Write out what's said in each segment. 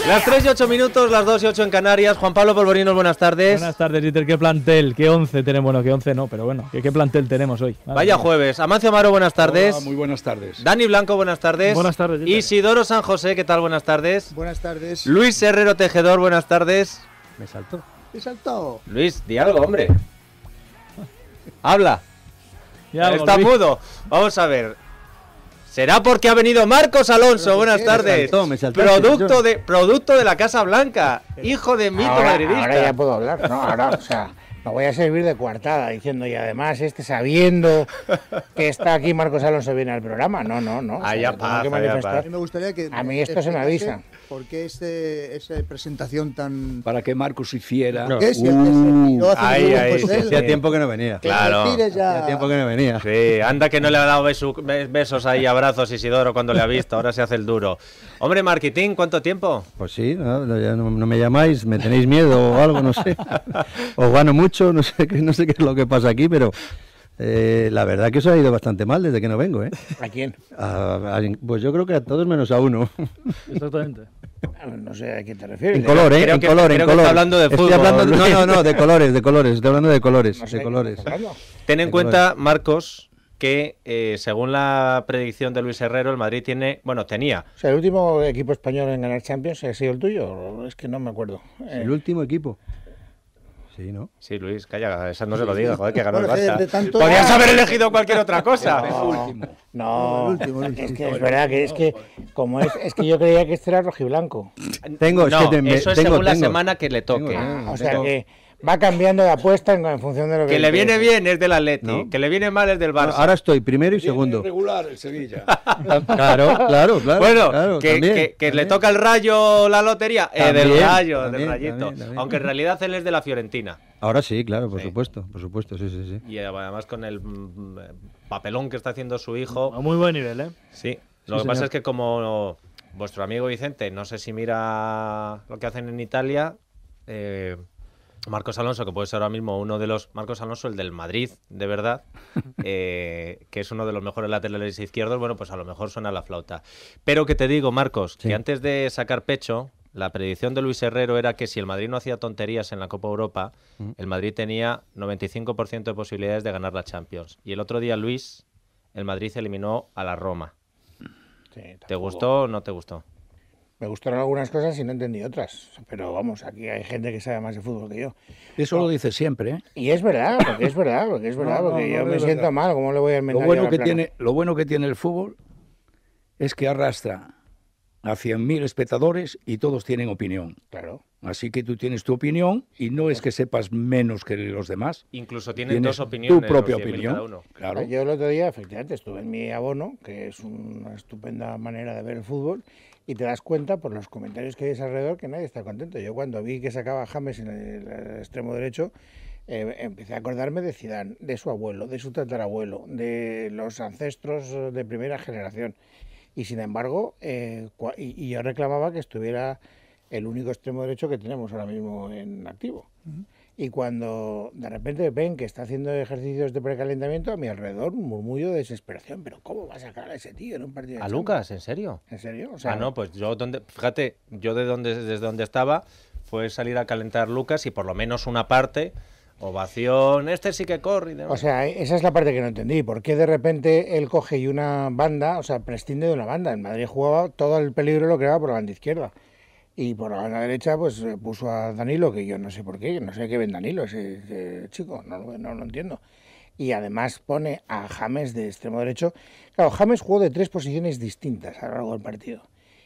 Las 3 y 8 minutos, las 2 y 8 en Canarias. Juan Pablo Polvorinos, buenas tardes. Buenas tardes, Dieter. ¿Qué plantel? ¿Qué 11 tenemos? Bueno, qué 11 no, pero bueno, ¿qué plantel tenemos hoy? Vaya jueves. Amancio Amaro, buenas tardes. Hola, muy buenas tardes. Dani Blanco, buenas tardes. Buenas tardes, Dieter. Isidoro San José, ¿qué tal? Buenas tardes. Buenas tardes. Luis Herrero Tejedor, buenas tardes. Me saltó. Me saltó. Luis, di algo, hombre. Habla. Ya, Está Luis. mudo. Vamos a ver. ¿Será porque ha venido Marcos Alonso? Buenas tardes. Me saltó, Producto de la Casa Blanca. Hijo de mito madridista. Ahora ya puedo hablar, ¿no? Ahora, o sea, me voy a servir de coartada diciendo, y además sabiendo que está aquí Marcos Alonso viene al programa. No. Haya tengo paz, que haya manifestar. paz. A mí me gustaría que A mí esto se me avisa. ¿Por qué esa presentación tan... Para que Marcos hiciera. ¿Qué? Si el que se tiró hace ahí, tiempo, ahí, pues sí, él, hacía tiempo que no venía. que Claro. se tire ya. Hacía tiempo que no venía. Sí, anda que no le ha dado besos ahí, abrazos Isidoro cuando le ha visto, ahora se hace el duro. Hombre, Marquitín, ¿cuánto tiempo? Pues sí, ya no me llamáis, me tenéis miedo o algo, no sé. Os gano mucho, no sé qué es lo que pasa aquí, pero la verdad que os ha ido bastante mal desde que no vengo, ¿eh? ¿A quién? Pues yo creo que a todos menos a uno. Exactamente. No sé a quién te refieres. En color, ¿eh? Creo En que- color, creo en que color. está hablando de Estoy fútbol, hablando Luis. no, de colores, estoy hablando de colores, No sé de colores. ¿de qué estás hablando? Ten en De cuenta, Marcos, que según la predicción de Luis Herrero, el Madrid tenía. O sea, el último equipo español en ganar Champions ha sido el tuyo. Es que no me acuerdo. El último equipo. Sí, ¿no? Sí, Luis, calla, esa no se lo diga, joder, que ganó el Bueno, Barça. de tanto- Podrías haber elegido cualquier otra cosa. No, El último. es que es verdad que es que yo creía que este era rojiblanco. Tengo, No, eso es según la tengo. semana que le toque. Tengo, O sea que va cambiando de apuesta en función de lo que Que le viene interese. bien es del Atleti, ¿No? que le viene mal es del Barça. Ahora estoy primero y segundo. Regular el Sevilla. Claro. Bueno, claro, que también, le también. toca el Rayo la lotería, del También, Rayo, del también, Rayito. también. Aunque en realidad él es de la Fiorentina. Ahora sí, claro, por Sí. supuesto, sí. Y además con el papelón que está haciendo su hijo. A muy buen nivel, ¿eh? Sí. Lo que señor. pasa es que como vuestro amigo Vicente, no sé si mira lo que hacen en Italia, Marcos Alonso, que puede ser ahora mismo uno de los... Marcos Alonso, el del Madrid, de verdad, que es uno de los mejores laterales izquierdos, bueno, pues a lo mejor suena la flauta. Pero que te digo, Marcos, Sí. que antes de sacar pecho, la predicción de Luis Herrero era que si el Madrid no hacía tonterías en la Copa Europa, el Madrid tenía 95% de posibilidades de ganar la Champions. Y el otro día, Luis, el Madrid eliminó a la Roma. Sí, ¿Te tampoco. gustó o no te gustó? Me gustaron algunas cosas y no entendí otras. Pero vamos, aquí hay gente que sabe más de fútbol que yo. Eso lo dice siempre, ¿eh? Y es verdad, porque yo me es siento verdad. mal. ¿Cómo le voy a Lo enmendar bueno, yo que la plana? lo bueno que tiene el fútbol es que arrastra a 100.000 espectadores y todos tienen opinión. Claro. Así que tú tienes tu opinión y no es que sepas menos que los demás. Incluso tienen Tienes dos opiniones. tu propia los 100.000 opinión. cada uno. Claro. Yo el otro día, efectivamente, estuve en mi abono, que es una estupenda manera de ver el fútbol, y te das cuenta por los comentarios que hay alrededor que nadie está contento. Yo cuando vi que sacaba James en el extremo derecho, empecé a acordarme de Zidane, de su abuelo, de su tatarabuelo, de los ancestros de primera generación. Y sin embargo, y yo reclamaba que estuviera el único extremo derecho que tenemos ahora mismo en activo. Y cuando de repente ven que está haciendo ejercicios de precalentamiento, a mi alrededor un murmullo de desesperación. ¿Pero cómo va a sacar a ese tío en un partido de ¿A Champions? Lucas? ¿En serio? ¿En serio? O sea, No, pues yo, fíjate, yo desde donde estaba fue salir a calentar Lucas y por lo menos una parte, ovación, este sí que corre y demás. O sea, esa es la parte que no entendí. ¿Por qué de repente él coge y una banda, o sea, prescinde de una banda? En Madrid jugaba, todo el peligro lo creaba por la banda izquierda. Y por la banda derecha, pues puso a Danilo, que yo no sé por qué, no sé qué ven Danilo, ese chico, no lo entiendo. Y además pone a James de extremo derecho. Claro, James jugó de 3 posiciones distintas a lo largo del partido.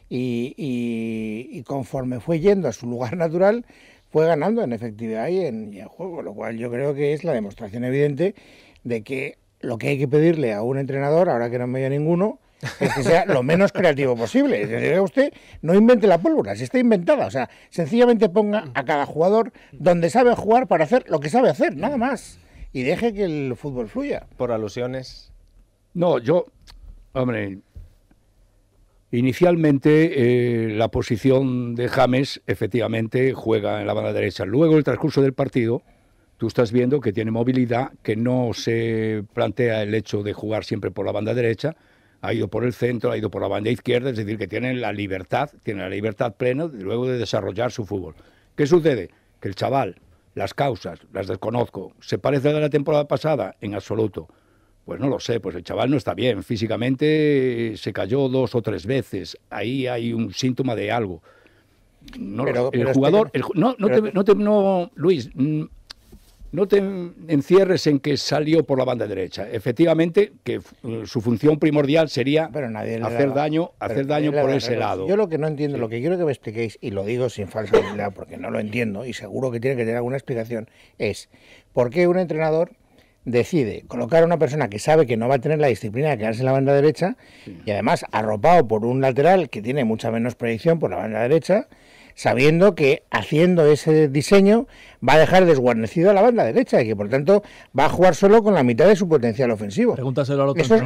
Y conforme fue yendo a su lugar natural, fue ganando en efectividad y en juego, lo cual yo creo que es la demostración evidente de que lo que hay que pedirle a un entrenador, ahora que no me haya ninguno, es que sea lo menos creativo posible. Es decir, usted no invente la pólvora, si está inventada. O sea, sencillamente ponga a cada jugador donde sabe jugar para hacer lo que sabe hacer, nada más. Y deje que el fútbol fluya. Por alusiones. No, hombre, inicialmente la posición de James efectivamente juega en la banda derecha. Luego, el transcurso del partido, tú estás viendo que tiene movilidad, que no se plantea el hecho de jugar siempre por la banda derecha. ha ido por el centro, ha ido por la banda izquierda, es decir, que tienen la libertad plena luego de desarrollar su fútbol. ¿Qué sucede? Que el chaval, las causas, las desconozco, ¿se parece a la temporada pasada? En absoluto. Pues no lo sé, pues el chaval no está bien, físicamente se cayó 2 o 3 veces, ahí hay un síntoma de algo. No, el jugador, Luis, no te encierres en que salió por la banda derecha. Efectivamente, que su función primordial sería hacer daño por ese lado. Yo lo que no entiendo, lo que quiero que me expliquéis, y lo digo sin falsa humildad porque no lo entiendo y seguro que tiene que tener alguna explicación, es ¿por qué un entrenador decide colocar a una persona que sabe que no va a tener la disciplina de quedarse en la banda derecha y además arropado por un lateral que tiene mucha menos proyección por la banda derecha, sabiendo que haciendo ese diseño va a dejar desguarnecido a la banda derecha y que por tanto va a jugar solo con la mitad de su potencial ofensivo? Pregúntaselo al otro Eso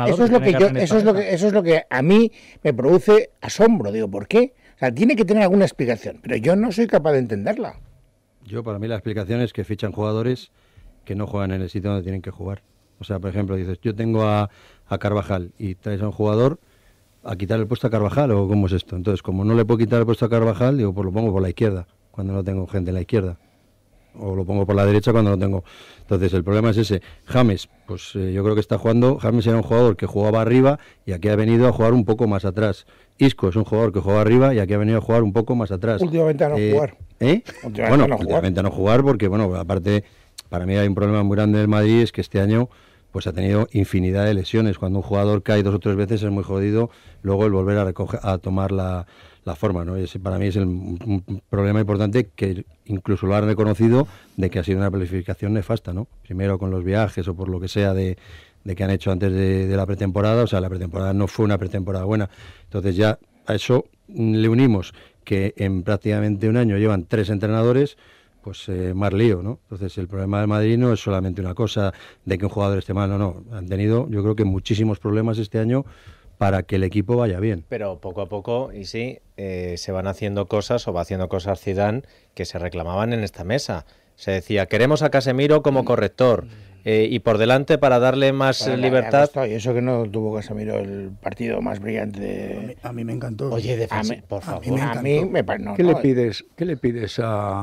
es lo que a mí me produce asombro. Digo, ¿por qué? O sea, tiene que tener alguna explicación, pero yo no soy capaz de entenderla. Para mí la explicación es que fichan jugadores que no juegan en el sitio donde tienen que jugar. O sea, por ejemplo, dices, yo tengo a Carvajal y traes a un jugador a quitar el puesto a Carvajal, ¿o cómo es esto? Entonces, como no le puedo quitar el puesto a Carvajal, digo, pues lo pongo por la izquierda, cuando no tengo gente en la izquierda. O lo pongo por la derecha cuando no tengo. Entonces, el problema es ese. James, pues yo creo que está jugando. James era un jugador que jugaba arriba y aquí ha venido a jugar un poco más atrás. Isco es un jugador que juega arriba y aquí ha venido a jugar un poco más atrás. Últimamente a no jugar. Últimamente a no jugar porque, aparte, para mí hay un problema muy grande del Madrid, es que este año pues ha tenido infinidad de lesiones. Cuando un jugador cae 2 o 3 veces es muy jodido luego el volver a tomar la forma, ¿no? Ese para mí es un problema importante que incluso lo han reconocido de que ha sido una planificación nefasta, ¿no? Primero con los viajes o por lo que sea de que han hecho antes de la pretemporada, o sea, la pretemporada no fue una pretemporada buena. Entonces ya a eso le unimos que en prácticamente un año llevan 3 entrenadores, pues más lío, ¿no? Entonces el problema del Madrid no es solamente una cosa de que un jugador esté mal, no. Han tenido, yo creo que muchísimos problemas este año para que el equipo vaya bien. Pero poco a poco, y sí, se van haciendo cosas, o va haciendo cosas Zidane, que se reclamaban en esta mesa. Se decía, queremos a Casemiro como corrector, y por delante para darle más libertad. Y eso que no tuvo Casemiro el partido más brillante. A mí me encantó. Oye, por favor. ¿Qué le pides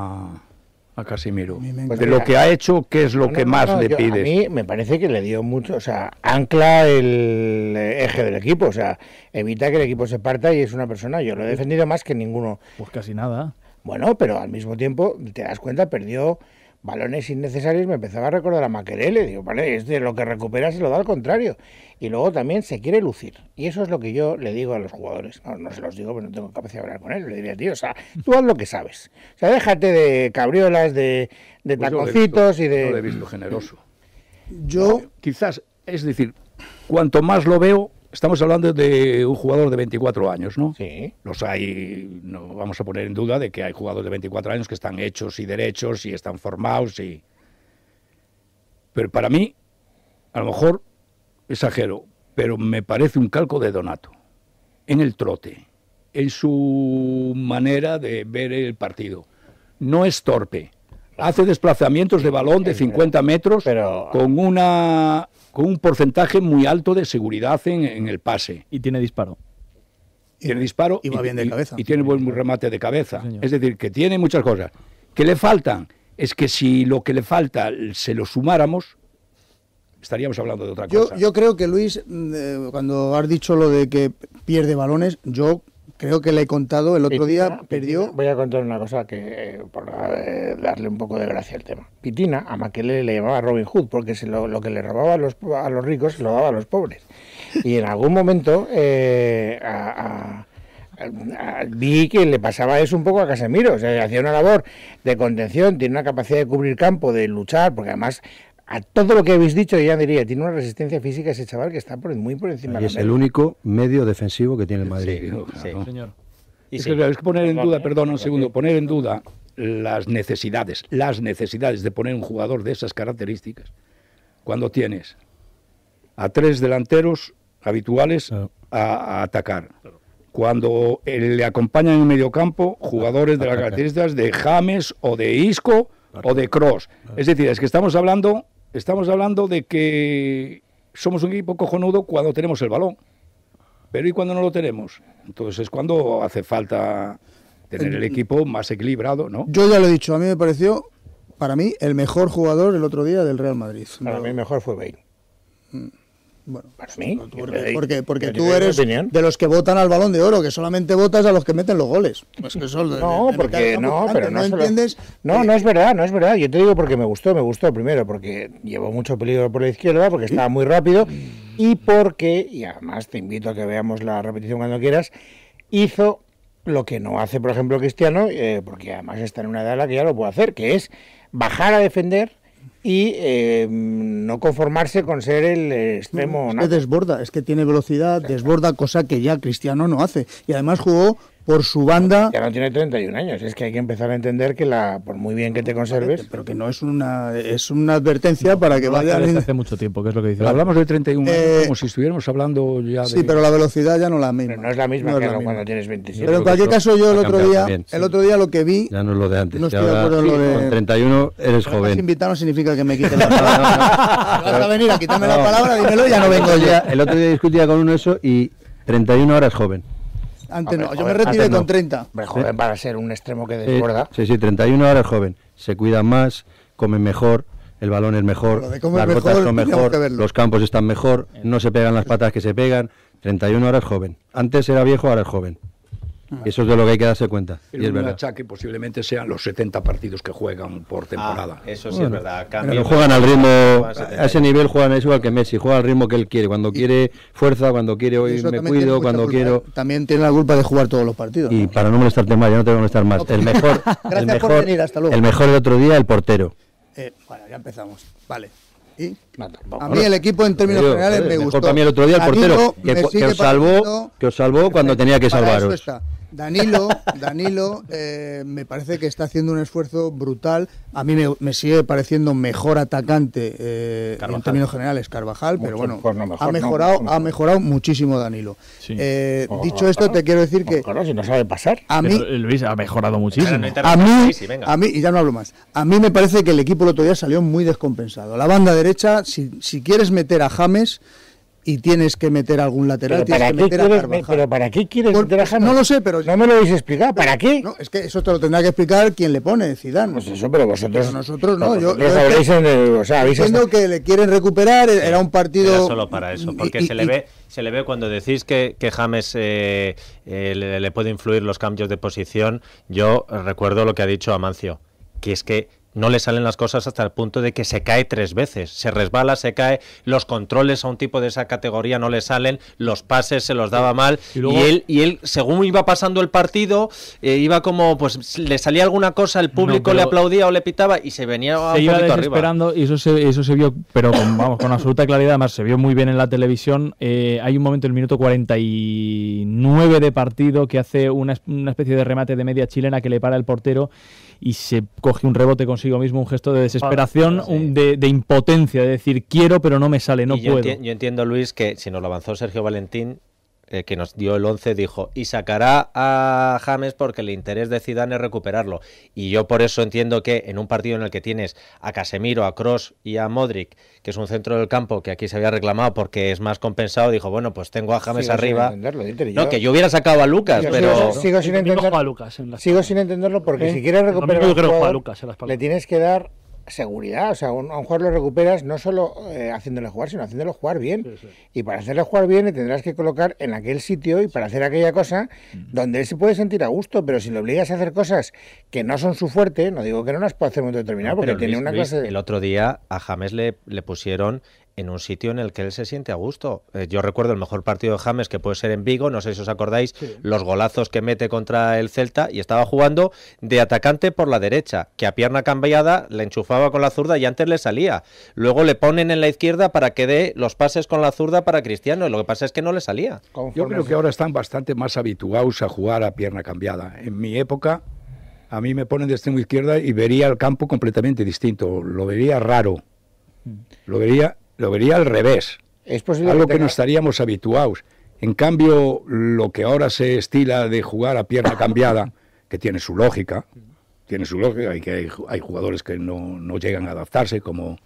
a Casemiro? Pues de lo que ha hecho, ¿qué es lo que más le pides? A mí me parece que le dio mucho, o sea, ancla el eje del equipo, o sea, evita que el equipo se parta y es una persona, yo lo he defendido más que ninguno. Pues casi nada. Bueno, pero al mismo tiempo, te das cuenta, perdió balones innecesarios, me empezaba a recordar a Makelele, digo, vale, es de lo que recupera se lo da al contrario. Y luego también se quiere lucir. Y eso es lo que yo le digo a los jugadores. No se los digo, pero no tengo capacidad de hablar con él. Le diría, tío, o sea, tú haz lo que sabes. O sea, déjate de cabriolas, de taconcitos y de... Yo lo he visto generoso. Yo... Quizás, es decir, cuanto más lo veo, estamos hablando de un jugador de 24 años, ¿no? Sí. Los hay, no vamos a poner en duda de que hay jugadores de 24 años que están hechos y derechos y están formados y... Pero para mí, a lo mejor... exagero, pero me parece un calco de Donato, en el trote, en su manera de ver el partido. No es torpe, hace desplazamientos de balón de 50 metros con un porcentaje muy alto de seguridad en el pase. Y tiene disparo. Tiene disparo y va bien de cabeza. Y tiene buen remate de cabeza. Sí, es decir, que tiene muchas cosas. ¿Qué le faltan? Es que si lo que le falta se lo sumáramos, estaríamos hablando de otra cosa. Yo creo que Luis, cuando has dicho lo de que pierde balones, yo creo que le he contado el otro día, perdió... Voy a contar una cosa que por darle un poco de gracia al tema. Pitina, a Makelele le llamaba Robin Hood, porque lo que le robaba a los ricos se lo daba a los pobres. Y en algún momento vi que le pasaba eso un poco a Casemiro. O sea, hacía una labor de contención, tiene una capacidad de cubrir campo, de luchar, porque además... A todo lo que habéis dicho, yo ya diría, tiene una resistencia física ese chaval que está muy por encima de la media. Es el único medio defensivo que tiene el Madrid. Sí, claro. Señor. Es que poner en duda, perdona un segundo, poner en duda las necesidades de poner un jugador de esas características cuando tienes a 3 delanteros habituales a atacar. Cuando le acompañan en medio campo jugadores de las características de James o de Isco o de Kroos. Es decir, es que estamos hablando de que somos un equipo cojonudo cuando tenemos el balón. Pero ¿y cuando no lo tenemos? Entonces es cuando hace falta tener el equipo más equilibrado, ¿no? Yo ya lo he dicho, a mí me pareció, para mí, el mejor jugador el otro día del Real Madrid. Para mí el mejor fue Bale. Bueno, Para mí. porque tú eres de los que votan al Balón de Oro, que solamente votas a los que meten los goles. Pues que son no, porque no, pero no entiendes. No, no es verdad, no es verdad. Yo te digo porque me gustó primero, porque llevó mucho peligro por la izquierda, porque estaba muy rápido, y porque, y además te invito a que veamos la repetición cuando quieras, hizo lo que no hace, por ejemplo, Cristiano, porque además está en una edad en la que ya lo puede hacer, que es bajar a defender y no conformarse con ser el extremo. Es que desborda, es que tiene velocidad, desborda, cosa que ya Cristiano no hace. Y además jugó por su banda. Ya no tiene 31 años, es que hay que empezar a entender que por muy bien que te conserves. Pero que no es una advertencia para que vaya. Hace mucho tiempo, que es lo que dice. Pero hablamos de 31 años como si estuviéramos hablando ya de. Sí, pero la velocidad ya no la misma. Pero no es la misma que cuando tienes 27. Pero en cualquier caso, yo el otro día lo que vi. Ya no es lo de antes. No estoy de acuerdo en lo de. Con 31 eres joven. Estás invitado no significa que me quite la palabra. Vas a venir a quitarme la palabra, dímelo y ya no vengo yo. El otro día discutía con uno eso y 31 horas joven. Antes no, yo me retiré con 30. Hombre, joven para ser un extremo que desborda. Sí, 31 horas joven. Se cuidan más, comen mejor, el balón es mejor, las botas son mejor, los campos están mejor, no se pegan las patas que se pegan. 31 horas joven. Antes era viejo, ahora es joven. Eso es de lo que hay que darse cuenta. El único achaque posiblemente sean los 70 partidos que juegan por temporada. Eso sí es verdad. Pero juegan al ritmo, a ese nivel juegan, es igual que Messi, juega al ritmo que él quiere. Cuando quiere fuerza, cuando quiere hoy me cuido, cuando quiero. También tiene la culpa de jugar todos los partidos. Y para no molestarte más, ya no te voy a molestar más. El mejor, por venir, hasta luego. El mejor del otro día, el portero. Bueno, ya empezamos. Vale. ¿Y? A mí el equipo en términos generales me gustó. También el otro día el portero que os salvó cuando tenía que salvaros. Danilo, me parece que está haciendo un esfuerzo brutal. A mí me sigue pareciendo mejor atacante en términos generales Carvajal, pero bueno, ha mejorado muchísimo Danilo. Sí. Dicho esto, te quiero decir que claro, si no sabe pasar. A mí Luis ha mejorado muchísimo. A mí, y ya no hablo más. A mí me parece que el equipo el otro día salió muy descompensado. La banda derecha, si quieres meter a James y tienes que meter algún lateral, tienes que meter a Carvajal. ¿Pero para qué quieres meter a James? No lo sé, pero no me lo habéis explicado. ¿Para qué? No, es que eso te lo tendrá que explicar quien le pone, Zidane. Pues eso, pero vosotros... Pero nosotros no. Yo entiendo que le quieren recuperar, era un partido... Era solo para eso, porque se le ve cuando decís que James le puede influir los cambios de posición. Yo recuerdo lo que ha dicho Amancio, que es que no le salen las cosas hasta el punto de que se cae 3 veces, se resbala, se cae, los controles a un tipo de esa categoría no le salen, los pases se los daba mal, y él según iba pasando el partido, iba como, pues le salía alguna cosa, el público le aplaudía o le pitaba y se venía un poquito desesperando arriba. Y eso se vio, pero con absoluta claridad, además se vio muy bien en la televisión. Hay un momento en el minuto 49 de partido que hace una especie de remate de media chilena que le para el portero y se coge un rebote consigo mismo, un gesto de desesperación, de impotencia, de decir quiero pero no me sale, no puedo. Yo entiendo, Luis, que si nos lo avanzó Sergio Valentín, que nos dio el 11, dijo, y sacará a James porque el interés de Zidane es recuperarlo. Y yo por eso entiendo que en un partido en el que tienes a Casemiro, a Kroos y a Modric, que es un centro del campo que aquí se había reclamado porque es más compensado, dijo, bueno, pues tengo a James arriba. No, que yo hubiera sacado a Lucas, pero... Sigo sin entenderlo porque si quieres recuperar a jugador, le tienes que dar seguridad, o sea, a un jugador lo recuperas no solo haciéndole jugar, sino haciéndolo jugar bien. Sí. Y para hacerle jugar bien le tendrás que colocar en aquel sitio y para hacer aquella cosa donde él se puede sentir a gusto, pero si le obligas a hacer cosas que no son su fuerte, no digo que no las pueda hacer en un momento determinado, porque tiene una clase de... El otro día a James le pusieron en un sitio en el que él se siente a gusto. Yo recuerdo el mejor partido de James, que puede ser en Vigo, no sé si os acordáis, los golazos que mete contra el Celta, y estaba jugando de atacante por la derecha, que a pierna cambiada le enchufaba con la zurda y antes le salía. Luego le ponen en la izquierda para que dé los pases con la zurda para Cristiano, y lo que pasa es que no le salía. Yo creo que ahora están bastante más habituados a jugar a pierna cambiada. En mi época, a mí me ponen de extremo izquierda y vería el campo completamente distinto, lo vería raro, lo vería al revés, es posible algo que no estaríamos habituados. En cambio, lo que ahora se estila de jugar a pierna cambiada, que tiene su lógica, y que hay jugadores que no llegan a adaptarse, como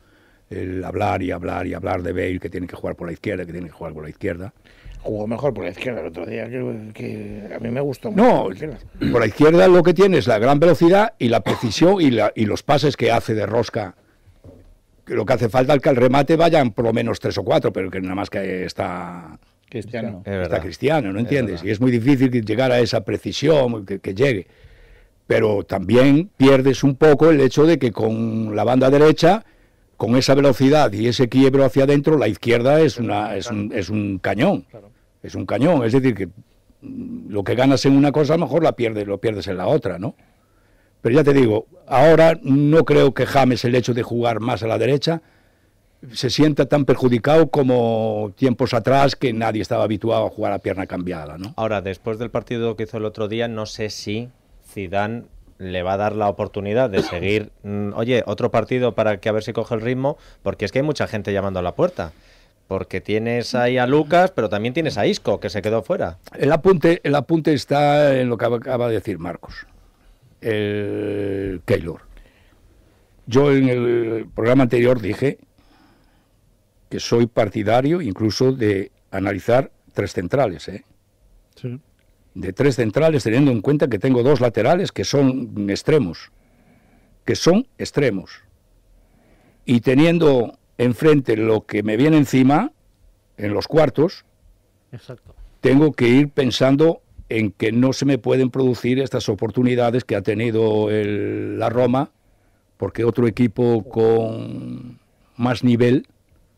el hablar y hablar y hablar de Bale, que tiene que jugar por la izquierda, que tiene que jugar por la izquierda. Jugó mejor por la izquierda el otro día, que a mí me gustó mucho. No, por la izquierda lo que tiene es la gran velocidad y la precisión y los pases que hace de rosca. Lo que hace falta es que al remate vayan por lo menos 3 o 4, pero que nada más que está Cristiano. Está Cristiano, ¿no entiendes? Y es muy difícil llegar a esa precisión, que llegue. Pero también pierdes un poco el hecho de que con la banda derecha, con esa velocidad y ese quiebro hacia adentro, la izquierda es un cañón. Claro. Es un cañón, es decir, que lo que ganas en una cosa a lo mejor lo pierdes en la otra, ¿no? Pero ya te digo, ahora no creo que James, el hecho de jugar más a la derecha, se sienta tan perjudicado como tiempos atrás, que nadie estaba habituado a jugar a pierna cambiada, ¿no? Ahora, después del partido que hizo el otro día, no sé si Zidane le va a dar la oportunidad de seguir, oye, otro partido para que a ver si coge el ritmo, porque es que hay mucha gente llamando a la puerta. Porque tienes ahí a Lucas, pero también tienes a Isco, que se quedó fuera. El apunte está en lo que acaba de decir Marcos. El Keylor. Yo en el programa anterior dije que soy partidario incluso de analizar 3 centrales, ¿eh? Sí. De 3 centrales, teniendo en cuenta que tengo 2 laterales que son extremos. Y teniendo enfrente lo que me viene encima, en los cuartos, Exacto. tengo que ir pensando en que no se me pueden producir estas oportunidades que ha tenido la Roma, porque otro equipo con más nivel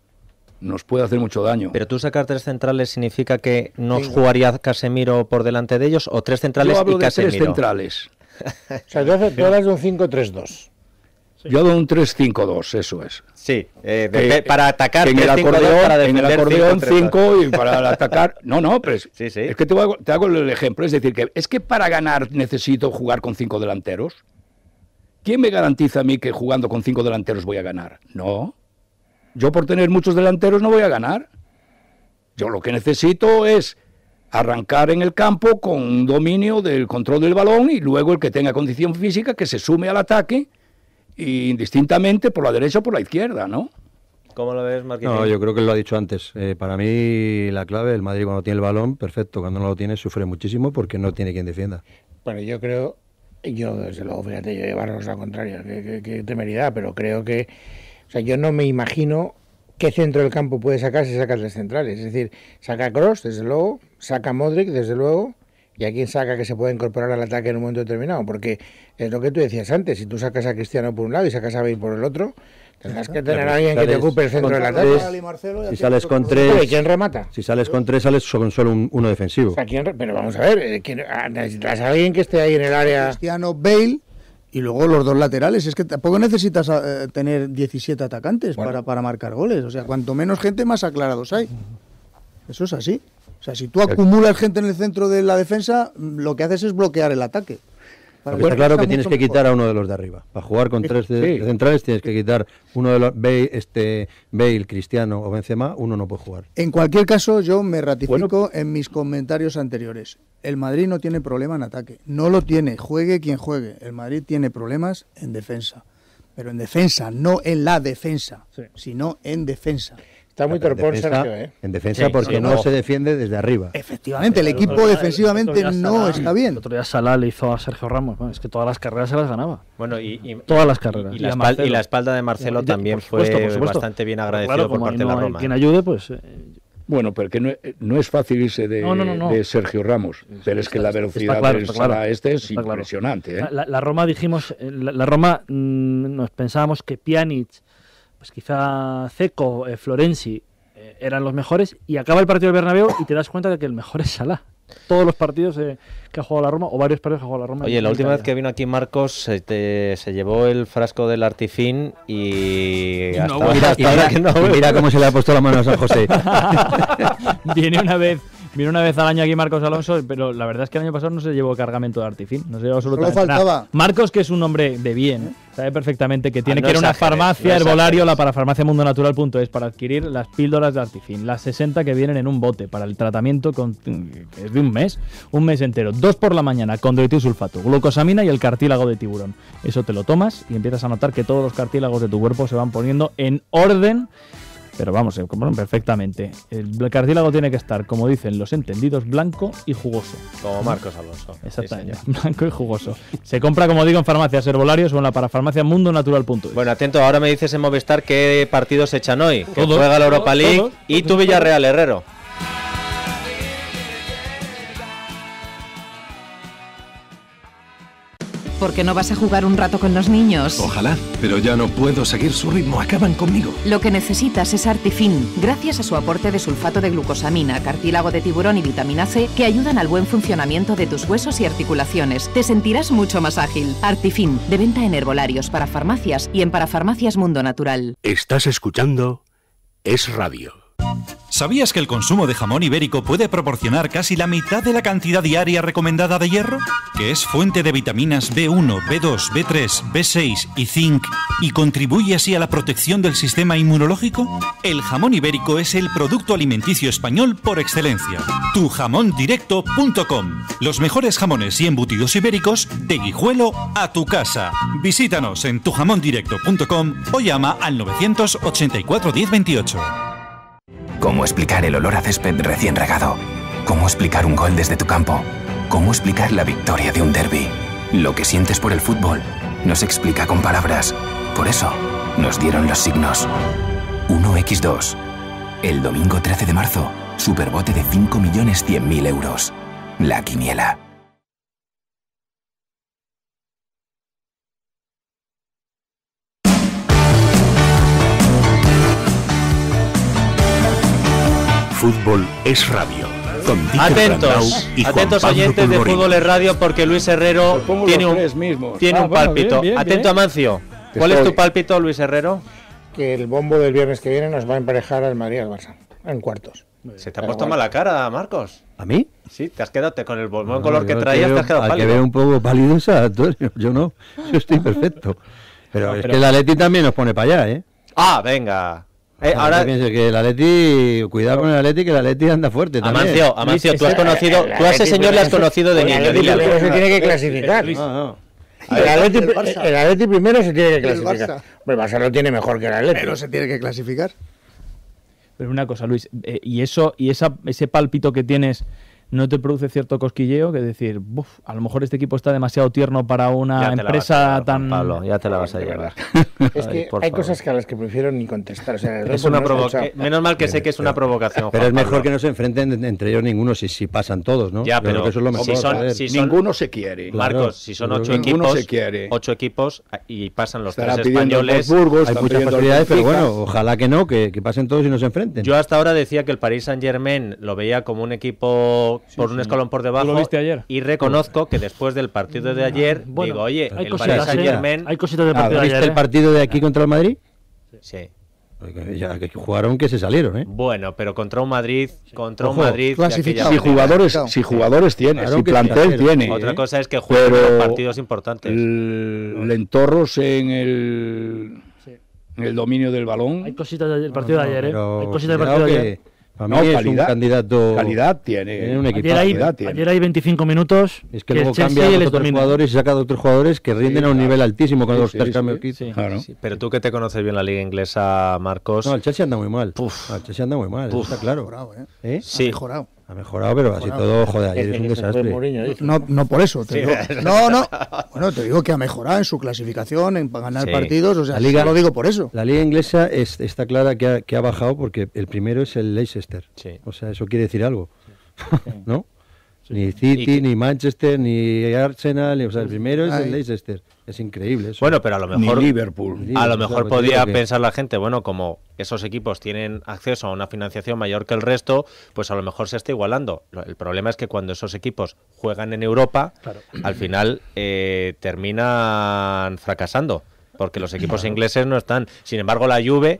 nos puede hacer mucho daño. Pero tú sacar 3 centrales significa que no jugaría Casemiro por delante de ellos, o 3 centrales Yo hablo y de Casemiro. 3 centrales. O sea, tú hablas de un 5-3-2. Sí. Yo doy un 3-5-2, eso es. Sí, para atacar, en el 3-5-2, para acordeón, defender 5 y para atacar. No, pero Sí. es que te hago el ejemplo. Es decir, que para ganar necesito jugar con 5 delanteros. ¿Quién me garantiza a mí que jugando con 5 delanteros voy a ganar? No. Yo por tener muchos delanteros no voy a ganar. Yo lo que necesito es arrancar en el campo con un dominio del control del balón, y luego el que tenga condición física que se sume al ataque, indistintamente por la derecha o por la izquierda, ¿no? ¿Cómo lo ves, Marquín? No, yo creo que lo ha dicho antes. Para mí la clave, el Madrid cuando tiene el balón, perfecto. Cuando no lo tiene, sufre muchísimo porque no tiene quien defienda. Bueno, yo desde luego, fíjate, yo llevarnos la contraria, que temeridad, pero creo que, o sea, yo no me imagino qué centro del campo puede sacar si saca 3 centrales. Es decir, saca a Kroos, desde luego, saca a Modric, desde luego, y a quién saca que se puede incorporar al ataque en un momento determinado, porque es lo que tú decías antes, si tú sacas a Cristiano por un lado y sacas a Bale por el otro, tendrás que tener a alguien que te ocupe el centro del ataque. Si sales con 3, ¿Quién remata? Si sales con 3, sales con solo uno defensivo. O sea, pero vamos a ver, necesitas a alguien que esté ahí en el área. Cristiano, Bale y luego los 2 laterales. Es que tampoco necesitas tener 17 atacantes para marcar goles. O sea, cuanto menos gente, más aclarados hay. Eso es así. O sea, si tú acumulas gente en el centro de la defensa, lo que haces es bloquear el ataque. Está claro que tienes que quitar a uno de los de arriba. Para jugar con 3 centrales tienes que quitar uno de los Bale, Cristiano o Benzema, uno no puede jugar. En cualquier caso, yo me ratifico en mis comentarios anteriores. El Madrid no tiene problema en ataque. No lo tiene, juegue quien juegue. El Madrid tiene problemas en defensa. Pero en defensa, no en la defensa, sino en defensa. Está muy torpón, Sergio, ¿eh? En defensa porque no se defiende desde arriba. Efectivamente, el equipo defensivamente no está bien. El otro día Salah le hizo a Sergio Ramos. Bueno, es que todas las carreras se las ganaba. Bueno, todas las carreras. Y la espalda de Marcelo también fue bastante bien agradecido por parte de la Roma. Quien ayude, pues... Bueno, porque no es fácil irse de Sergio Ramos, pero es que la velocidad del Salah es impresionante. La Roma, dijimos, la Roma nos pensábamos que Pjanic, pues quizá Dzeko, Florenzi eran los mejores, y acaba el partido del Bernabéu y te das cuenta de que el mejor es Salah. Todos los partidos que ha jugado la Roma, o varios partidos que ha jugado la Roma. Oye, la última vez que vino aquí Marcos se llevó el frasco del Artifín y mira cómo se le ha puesto la mano a San José. Viene una vez Viene una vez al año aquí Marcos Alonso, pero la verdad es que el año pasado no se llevó cargamento de Artifin, no se llevó absolutamente nada. Marcos, que es un hombre de bien, sabe perfectamente que tiene que ir a una farmacia, Herbolario, la parafarmaciamundonatural.es, para adquirir las píldoras de Artifin, las 60 que vienen en un bote para el tratamiento que es de un mes entero, 2 por la mañana, condroitin-sulfato, glucosamina y el cartílago de tiburón. Eso te lo tomas y empiezas a notar que todos los cartílagos de tu cuerpo se van poniendo en orden. Pero vamos, se compran perfectamente. El cartílago tiene que estar, como dicen los entendidos, blanco y jugoso. Como Marcos Alonso. Exactamente, sí, blanco y jugoso. Se compra, como digo, en farmacias Herbolarios o en la parafarmaciamundonatural.es. Bueno, atento, ahora me dices en Movistar qué partidos se echan hoy. Que juega la Europa League y tu Villarreal, Herrero. ¿Por qué no vas a jugar un rato con los niños? Ojalá, pero ya no puedo seguir su ritmo, acaban conmigo. Lo que necesitas es Artifin, gracias a su aporte de sulfato de glucosamina, cartílago de tiburón y vitamina C, que ayudan al buen funcionamiento de tus huesos y articulaciones. Te sentirás mucho más ágil. Artifin, de venta en herbolarios, para farmacias y en Parafarmacias Mundo Natural. Estás escuchando Es Radio. ¿Sabías que el consumo de jamón ibérico puede proporcionar casi la mitad de la cantidad diaria recomendada de hierro? Que es fuente de vitaminas B1, B2, B3, B6 y zinc y contribuye así a la protección del sistema inmunológico. El jamón ibérico es el producto alimenticio español por excelencia. Tujamondirecto.com. Los mejores jamones y embutidos ibéricos de Guijuelo a tu casa. Visítanos en tujamondirecto.com o llama al 984 10 28. ¿Cómo explicar el olor a césped recién regado? ¿Cómo explicar un gol desde tu campo? ¿Cómo explicar la victoria de un derbi? Lo que sientes por el fútbol no se explica con palabras. Por eso nos dieron los signos. 1x2. El domingo 13 de marzo, superbote de 5.100.000 euros. La Quiniela. Fútbol es radio. Atentos oyentes de Fútbol es Radio, porque Luis Herrero tiene un pálpito. Bien, Atento, Amancio. ¿Cuál es tu pálpito, Luis Herrero? Que el bombo del viernes que viene nos va a emparejar al Madrid y al Barça, en cuartos. Se te ha puesto mala cara, Marcos. ¿A mí? Sí, te has quedado con el buen color que traías, te has quedado pálido. Que veo un poco pálido esa, Antonio. Yo no, yo estoy perfecto. Pero es que el Atleti también nos pone para allá, ¿eh? Ah, venga. Ahora pienso que el Atleti, cuidado con el Atleti, que el Atleti anda fuerte también. Amancio, tú has conocido, tú a ese señor le has conocido de niño. Pero se tiene que clasificar. El Atleti primero se tiene que clasificar. El Barça lo tiene mejor que el Atleti. Pero se tiene que clasificar. Pero una cosa, Luis, ese pálpito que tienes, ¿no te produce cierto cosquilleo? Que decir, a lo mejor este equipo está demasiado tierno para una empresa tan... Pablo, ya te la vas a llevar. Es que hay cosas que a las que prefiero ni contestar. O sea, es una provocación. Menos mal que sé que es una provocación. Pero es mejor que no se enfrenten entre ellos ninguno si pasan todos, ¿no? Ya, pero eso es lo mejor. Ninguno se quiere. Marcos, si son 8 equipos y pasan los 3 españoles, hay muchas posibilidades, pero bueno, ojalá que no, que pasen todos y no se enfrenten. Yo hasta ahora decía que el Paris Saint-Germain lo veía como un equipo por un escalón por debajo. ¿Lo viste ayer? Y reconozco que después del partido de ayer, digo, oye, el Paris Saint-Germain... Hay cositas del partido de ayer. ¿Viste el partido de aquí contra el Madrid? Sí. Ya que jugaron, que se salieron, ¿eh? Bueno, pero contra un Madrid, si jugadores tiene, claro, si plantel tiene. Otra cosa es que jueguen los partidos importantes. Lentorros en el dominio del balón. Hay cositas del partido de ayer, ¿eh? Hay cositas del partido de ayer. Para mí es un candidato. Calidad tiene. Un equipo. Ayer hay 25 minutos. Es que luego cambia a los otros jugadores y saca a otros jugadores que rinden a un nivel altísimo con los tres cambios. Claro. Pero tú que te conoces bien la liga inglesa, Marcos. No, el Chelsea anda muy mal. El Chelsea anda muy mal, está claro. Sí. Ha mejorado, pero así todo, joder, ayer es un desastre. No por eso, te digo. No. Bueno, te digo que ha mejorado en su clasificación, en ganar partidos, o sea, la liga, lo digo por eso. La liga inglesa está clara que ha bajado porque el primero es el Leicester. Sí. O sea, eso quiere decir algo, ¿no? Ni City, ni Manchester, ni Arsenal, o sea, el primero es el Leicester. Es increíble eso. Bueno, pero a lo mejor ni Liverpool. A lo mejor podría pensar la gente, bueno, como esos equipos tienen acceso a una financiación mayor que el resto, pues a lo mejor se está igualando. El problema es que cuando esos equipos juegan en Europa, al final terminan fracasando, porque los equipos ingleses no están. Sin embargo, la Juve,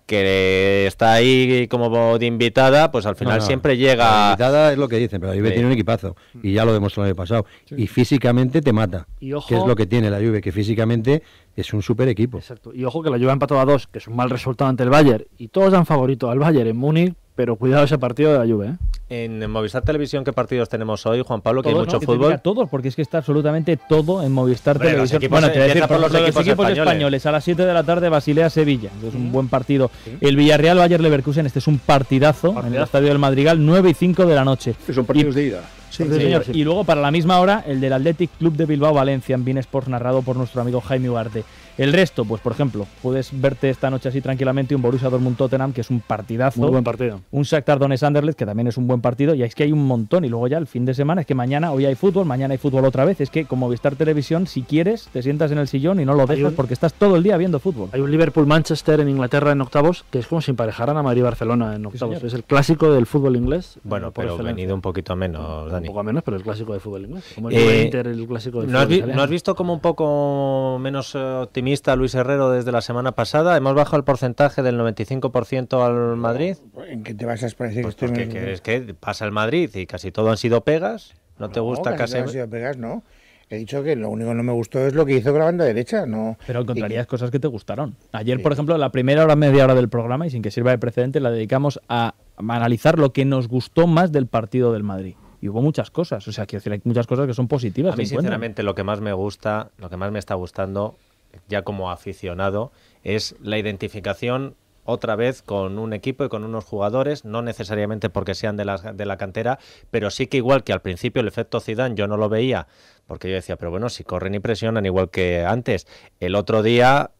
que está ahí como de invitada, pues al final siempre llega... La invitada es lo que dicen, pero la Juve tiene un equipazo, y ya lo demostró el año pasado. Sí. Y físicamente te mata, y ojo, que es lo que tiene la Juve, que físicamente es un super equipo. Exacto. Y ojo que la Juve ha empatado a 2, que es un mal resultado ante el Bayern, y todos dan favorito al Bayern en Múnich, pero cuidado ese partido de la Juve, ¿eh? En Movistar Televisión, ¿qué partidos tenemos hoy, Juan Pablo? Que hay mucho fútbol. Todos, porque es que está absolutamente todo en Movistar Televisión. Bueno, te voy a decir por los equipos españoles. A las 7 de la tarde, Basilea-Sevilla. Es un buen partido. El Villarreal-Bayer Leverkusen, este es un partidazo en el Estadio del Madrigal, 9 y 5 de la noche. Son partidos de ida. Sí, señor. Y luego, para la misma hora, el del Athletic Club de Bilbao-Valencia en Bein Sports, narrado por nuestro amigo Jaime Ugarte. El resto, pues por ejemplo, puedes verte esta noche así tranquilamente un Borussia Dortmund-Tottenham, que es un partidazo. Muy buen partido. Un Shakhtar Donetsk-Anderlecht, que también es un buen partido. Y es que hay un montón. Y luego ya el fin de semana, es que hoy hay fútbol, mañana hay fútbol otra vez. Es que con Movistar Televisión, si quieres, te sientas en el sillón y no lo dejas porque estás todo el día viendo fútbol. Hay un Liverpool-Manchester en Inglaterra en octavos, que es como si emparejaran a Madrid-Barcelona en octavos. Sí, es el clásico del fútbol inglés. Bueno, pero venido un poquito menos, Dani. Un poco menos, pero el clásico del fútbol inglés. Como el Inter, el clásico del fútbol italiano. ¿No has visto como un poco menos optimista Luis Herrero desde la semana pasada? Hemos bajado el porcentaje del 95% al Madrid. ¿En qué te vas a parecer pues que estoy porque es que pasa el Madrid y casi todo han sido pegas. ¿No te gusta casi? No han sido pegas, no. He dicho que lo único que no me gustó es lo que hizo con la banda derecha, no. Pero encontrarías cosas que te gustaron. Ayer, por ejemplo, la primera hora, media hora del programa, y sin que sirva de precedente, la dedicamos a analizar lo que nos gustó más del partido del Madrid. Y hubo muchas cosas, o sea, quiero decir, hay muchas cosas que son positivas. A mí, sinceramente, lo que más me gusta, lo que más me está gustando, ya como aficionado, es la identificación otra vez con un equipo y con unos jugadores, no necesariamente porque sean de la cantera, pero sí que igual que al principio el efecto Zidane yo no lo veía, porque yo decía, pero bueno, si corren y presionan igual que antes. El otro día,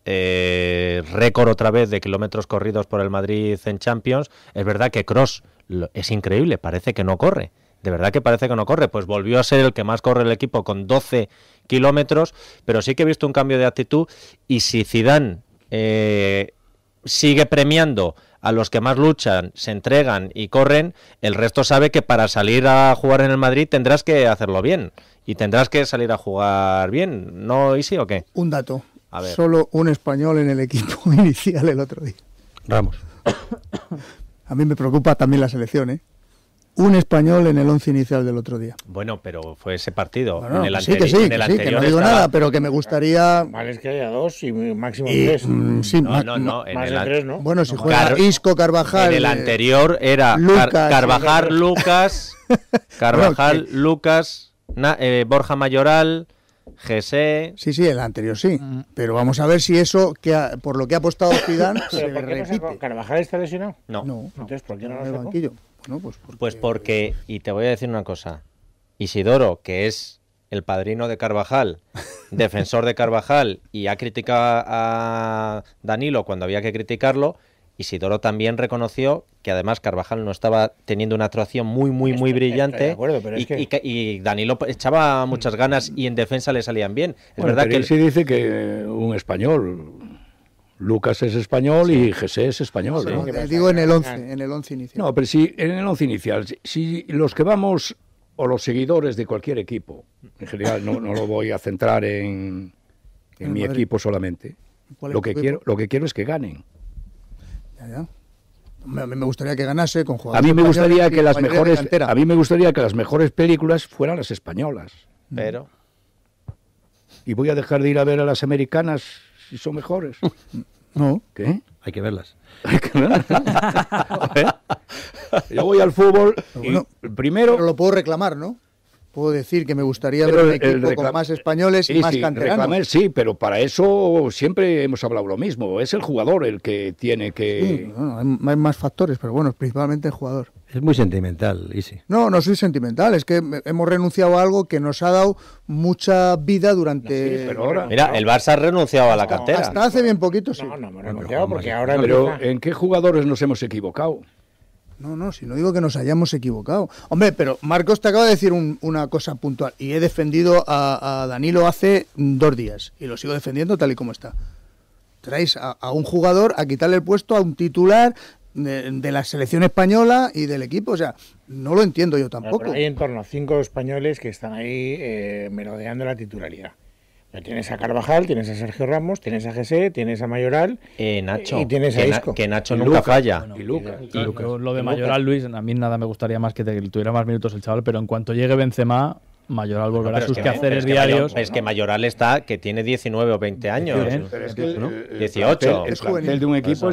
récord otra vez de kilómetros corridos por el Madrid en Champions. Es verdad que Kroos es increíble, parece que no corre. De verdad que parece que no corre, pues volvió a ser el que más corre el equipo con 12 kilómetros, pero sí que he visto un cambio de actitud, y si Zidane sigue premiando a los que más luchan, se entregan y corren, el resto sabe que para salir a jugar en el Madrid tendrás que hacerlo bien, y tendrás que salir a jugar bien, ¿no, Isi, o qué? Un dato, solo un español en el equipo inicial el otro día. Ramos. A mí me preocupa también la selección, ¿eh? Un español en el 11 inicial del otro día. Bueno, pero fue ese partido. Bueno, en el que no digo nada, pero que me gustaría... Vale, es que haya 2 y máximo 3. Sí, no, más de 3, ¿no? Bueno, si juega Isco, Carvajal... En el anterior era Carvajal, Lucas, Carvajal, Lucas, Borja Mayoral, Jesse... Sí, el anterior sí. Pero vamos a ver si eso, por lo que ha apostado Zidane, se repite. ¿Carvajal está lesionado? No. Entonces, ¿por qué no lo sacó? banquillo? Bueno, pues porque, y te voy a decir una cosa, Isidoro, que es el padrino de Carvajal, defensor de Carvajal, y ha criticado a Danilo cuando había que criticarlo, Isidoro también reconoció que además Carvajal no estaba teniendo una actuación muy brillante, y Danilo echaba muchas ganas y en defensa le salían bien. Es verdad que sí dice que un español... Lucas es español y Jesse es español. No, ¿no? Digo en el 11 inicial. No, pero sí, en el 11 inicial. Si los que vamos, o los seguidores de cualquier equipo, en general no lo voy a centrar en mi equipo solamente. Lo que quiero es que ganen. Ya. A mí me gustaría que ganase con jugadores. A mí me gustaría que las mejores películas fueran las españolas. Pero. Y voy a dejar de ir a ver a las americanas si son mejores. No. ¿Qué? Hay que verlas. Yo voy al fútbol primero... Pero lo puedo reclamar, ¿no? Puedo decir que me gustaría ver un equipo con más españoles y más canteranos. Sí, pero para eso siempre hemos hablado lo mismo. Es el jugador el que tiene que... Sí, bueno, hay más factores, pero bueno, principalmente el jugador. Es muy sentimental, Isi. No soy sentimental, es que hemos renunciado a algo que nos ha dado mucha vida durante... Sí, pero ahora... Mira, el Barça ha renunciado a la cantera. Hasta hace bien poquito, sí. No hemos renunciado porque ahora... Pero ¿en qué jugadores nos hemos equivocado? No, si no digo que nos hayamos equivocado. Hombre, pero Marcos te acaba de decir una cosa puntual, y he defendido a Danilo hace 2 días, y lo sigo defendiendo tal y como está. Traéis a un jugador a quitarle el puesto a un titular de la selección española y del equipo, o sea, no lo entiendo yo tampoco. Pero hay en torno a 5 españoles que están ahí merodeando la titularidad. Ya tienes a Carvajal, tienes a Sergio Ramos, tienes a José, tienes a Mayoral Nacho, y tienes a Isco. Que Nacho nunca falla. Bueno, y Lucas. Lo de Mayoral, Luis, a mí nada me gustaría más que tuviera más minutos el chaval, pero en cuanto llegue Benzema, Mayoral volverá a sus quehaceres diarios. Es que Mayoral está, que tiene 19 o 20 años. Pero es que 18. El plantel de un equipo es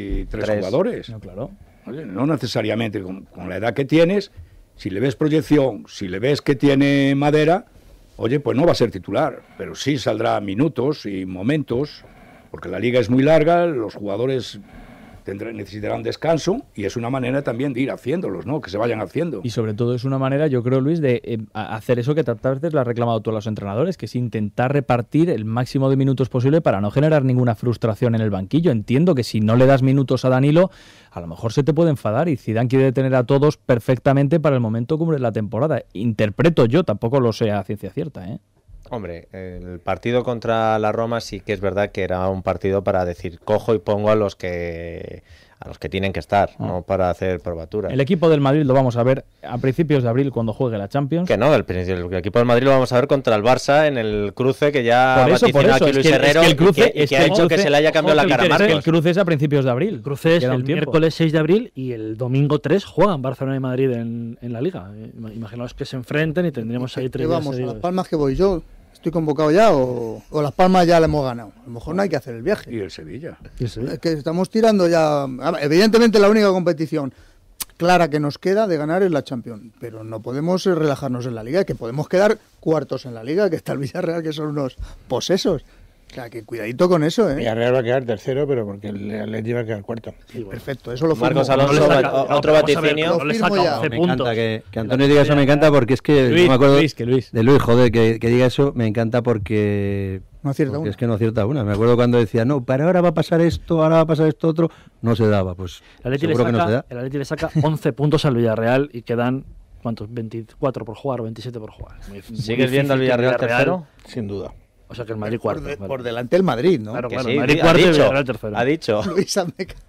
23 jugadores. No, claro. Oye, no necesariamente con la edad que tienes, si le ves proyección, si le ves que tiene madera, oye, pues no va a ser titular, pero sí saldrá minutos y momentos, porque la liga es muy larga, los jugadores necesitarán descanso y es una manera también de ir haciéndolos, ¿no? Que se vayan haciendo. Y sobre todo es una manera, yo creo, Luis, de hacer eso que tantas veces le has reclamado tú a los entrenadores, que es intentar repartir el máximo de minutos posible para no generar ninguna frustración en el banquillo. Entiendo que si no le das minutos a Danilo, a lo mejor se te puede enfadar y Zidane quiere tener a todos perfectamente para el momento cumbre de la temporada. Interpreto yo, tampoco lo sé a ciencia cierta, ¿eh? Hombre, el partido contra la Roma sí que es verdad que era un partido para decir cojo y pongo a los que tienen que estar, no para hacer probaturas. El equipo del Madrid lo vamos a ver a principios de abril cuando juegue la Champions. Que no, el equipo del Madrid lo vamos a ver contra el Barça en el cruce que ya vaticinó aquí Luis Herrero y que ha hecho que se le haya cambiado la cara a Marcos. El cruce es a principios de abril. El cruce es el miércoles 6 de abril y el domingo 3 juegan Barcelona y Madrid en la Liga. Imaginaos que se enfrenten y tendremos ahí 3 días vamos, seguidos. a Las Palmas que voy yo. ¿Estoy convocado ya o Las Palmas ya le hemos ganado? A lo mejor no hay que hacer el viaje. Y el Sevilla. Es que estamos tirando ya... Evidentemente la única competición clara que nos queda de ganar es la Champions, pero no podemos relajarnos en la Liga, que podemos quedar cuartos en la Liga, que está el Villarreal, que son unos posesos. O sea, que cuidadito con eso, ¿eh? Villarreal va a quedar tercero, pero porque el Atleti va a quedar cuarto. Sí, perfecto, eso lo firmo. Marcos Alonso, otro vaticinio. Me encanta que Antonio diga eso, me encanta porque es que Luis, no me acuerdo Luis. de Luis, joder, que diga eso, me encanta porque no acierta una. Es que no acierta una. Me acuerdo cuando decía, no, para ahora va a pasar esto, ahora va a pasar esto otro, no se daba, pues seguro que no se da. El Atleti le saca 11 puntos al Villarreal y quedan, ¿cuántos? 24 por jugar, 27 por jugar. ¿Sigues viendo al Villarreal tercero? Sin duda. O sea que el Madrid cuarto. Por delante el Madrid, ¿no? Claro, Que claro. sí, El Madrid cuarto y el Villarreal tercero. Ha dicho. Luis,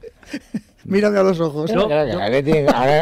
mírame a los ojos. El Atleti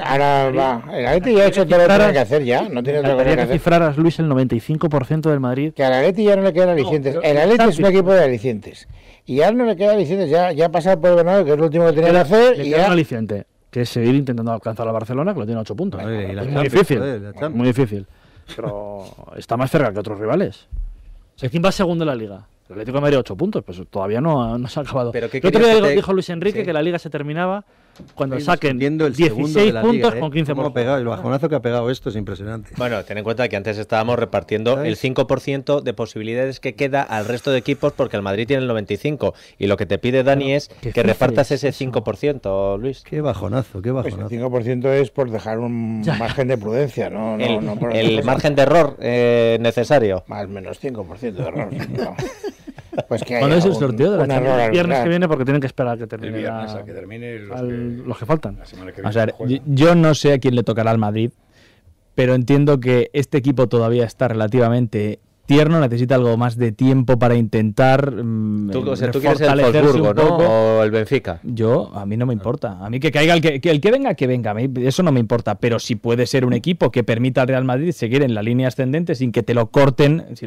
ya ha hecho todo lo que tiene que hacer ya. No tiene otra cosa que que hacer. cifrar a Luis el 95% del Madrid. Que al Atleti ya no le quedan alicientes. El Atleti es un equipo de alicientes. Y ya no le queda alicientes. Ya ha pasado por el Bernabéu, que es lo último que tenía que hacer. Le Y queda un ya... aliciente, que es seguir intentando alcanzar a Barcelona, que lo tiene 8 puntos. Es muy difícil. Muy difícil. Pero está más cerca que otros rivales. O sea, ¿quién va segundo en la Liga? El Atlético de Madrid 8 puntos, pues todavía no se ha acabado. Pero el otro día dijo Luis Enrique que la Liga se terminaba cuando saquen el 16 de puntos Liga, con 15 puntos. El bajonazo que ha pegado esto es impresionante. Bueno, ten en cuenta que antes estábamos repartiendo el 5% de posibilidades que queda al resto de equipos porque el Madrid tiene el 95%. Y lo que te pide Dani es que repartas ese 5%, Luis. Qué bajonazo, qué bajonazo. Pues el 5% es por dejar un margen de prudencia, ¿no? El margen de error necesario. Más o menos 5% de error. No. Pues que ¿Cuándo es el sorteo de la Champions? El viernes que viene porque tienen que esperar a que termine, que termine los que faltan. O sea, yo no sé a quién le tocará al Madrid, pero entiendo que este equipo todavía está relativamente tierno, necesita algo más de tiempo para intentar tú quieres el Wolfsburgo, ¿no? O el Benfica. A mí no me importa. A mí que caiga el que venga, que venga. A mí eso no me importa. Pero si puede ser un equipo que permita al Real Madrid seguir en la línea ascendente sin que te lo corten. Es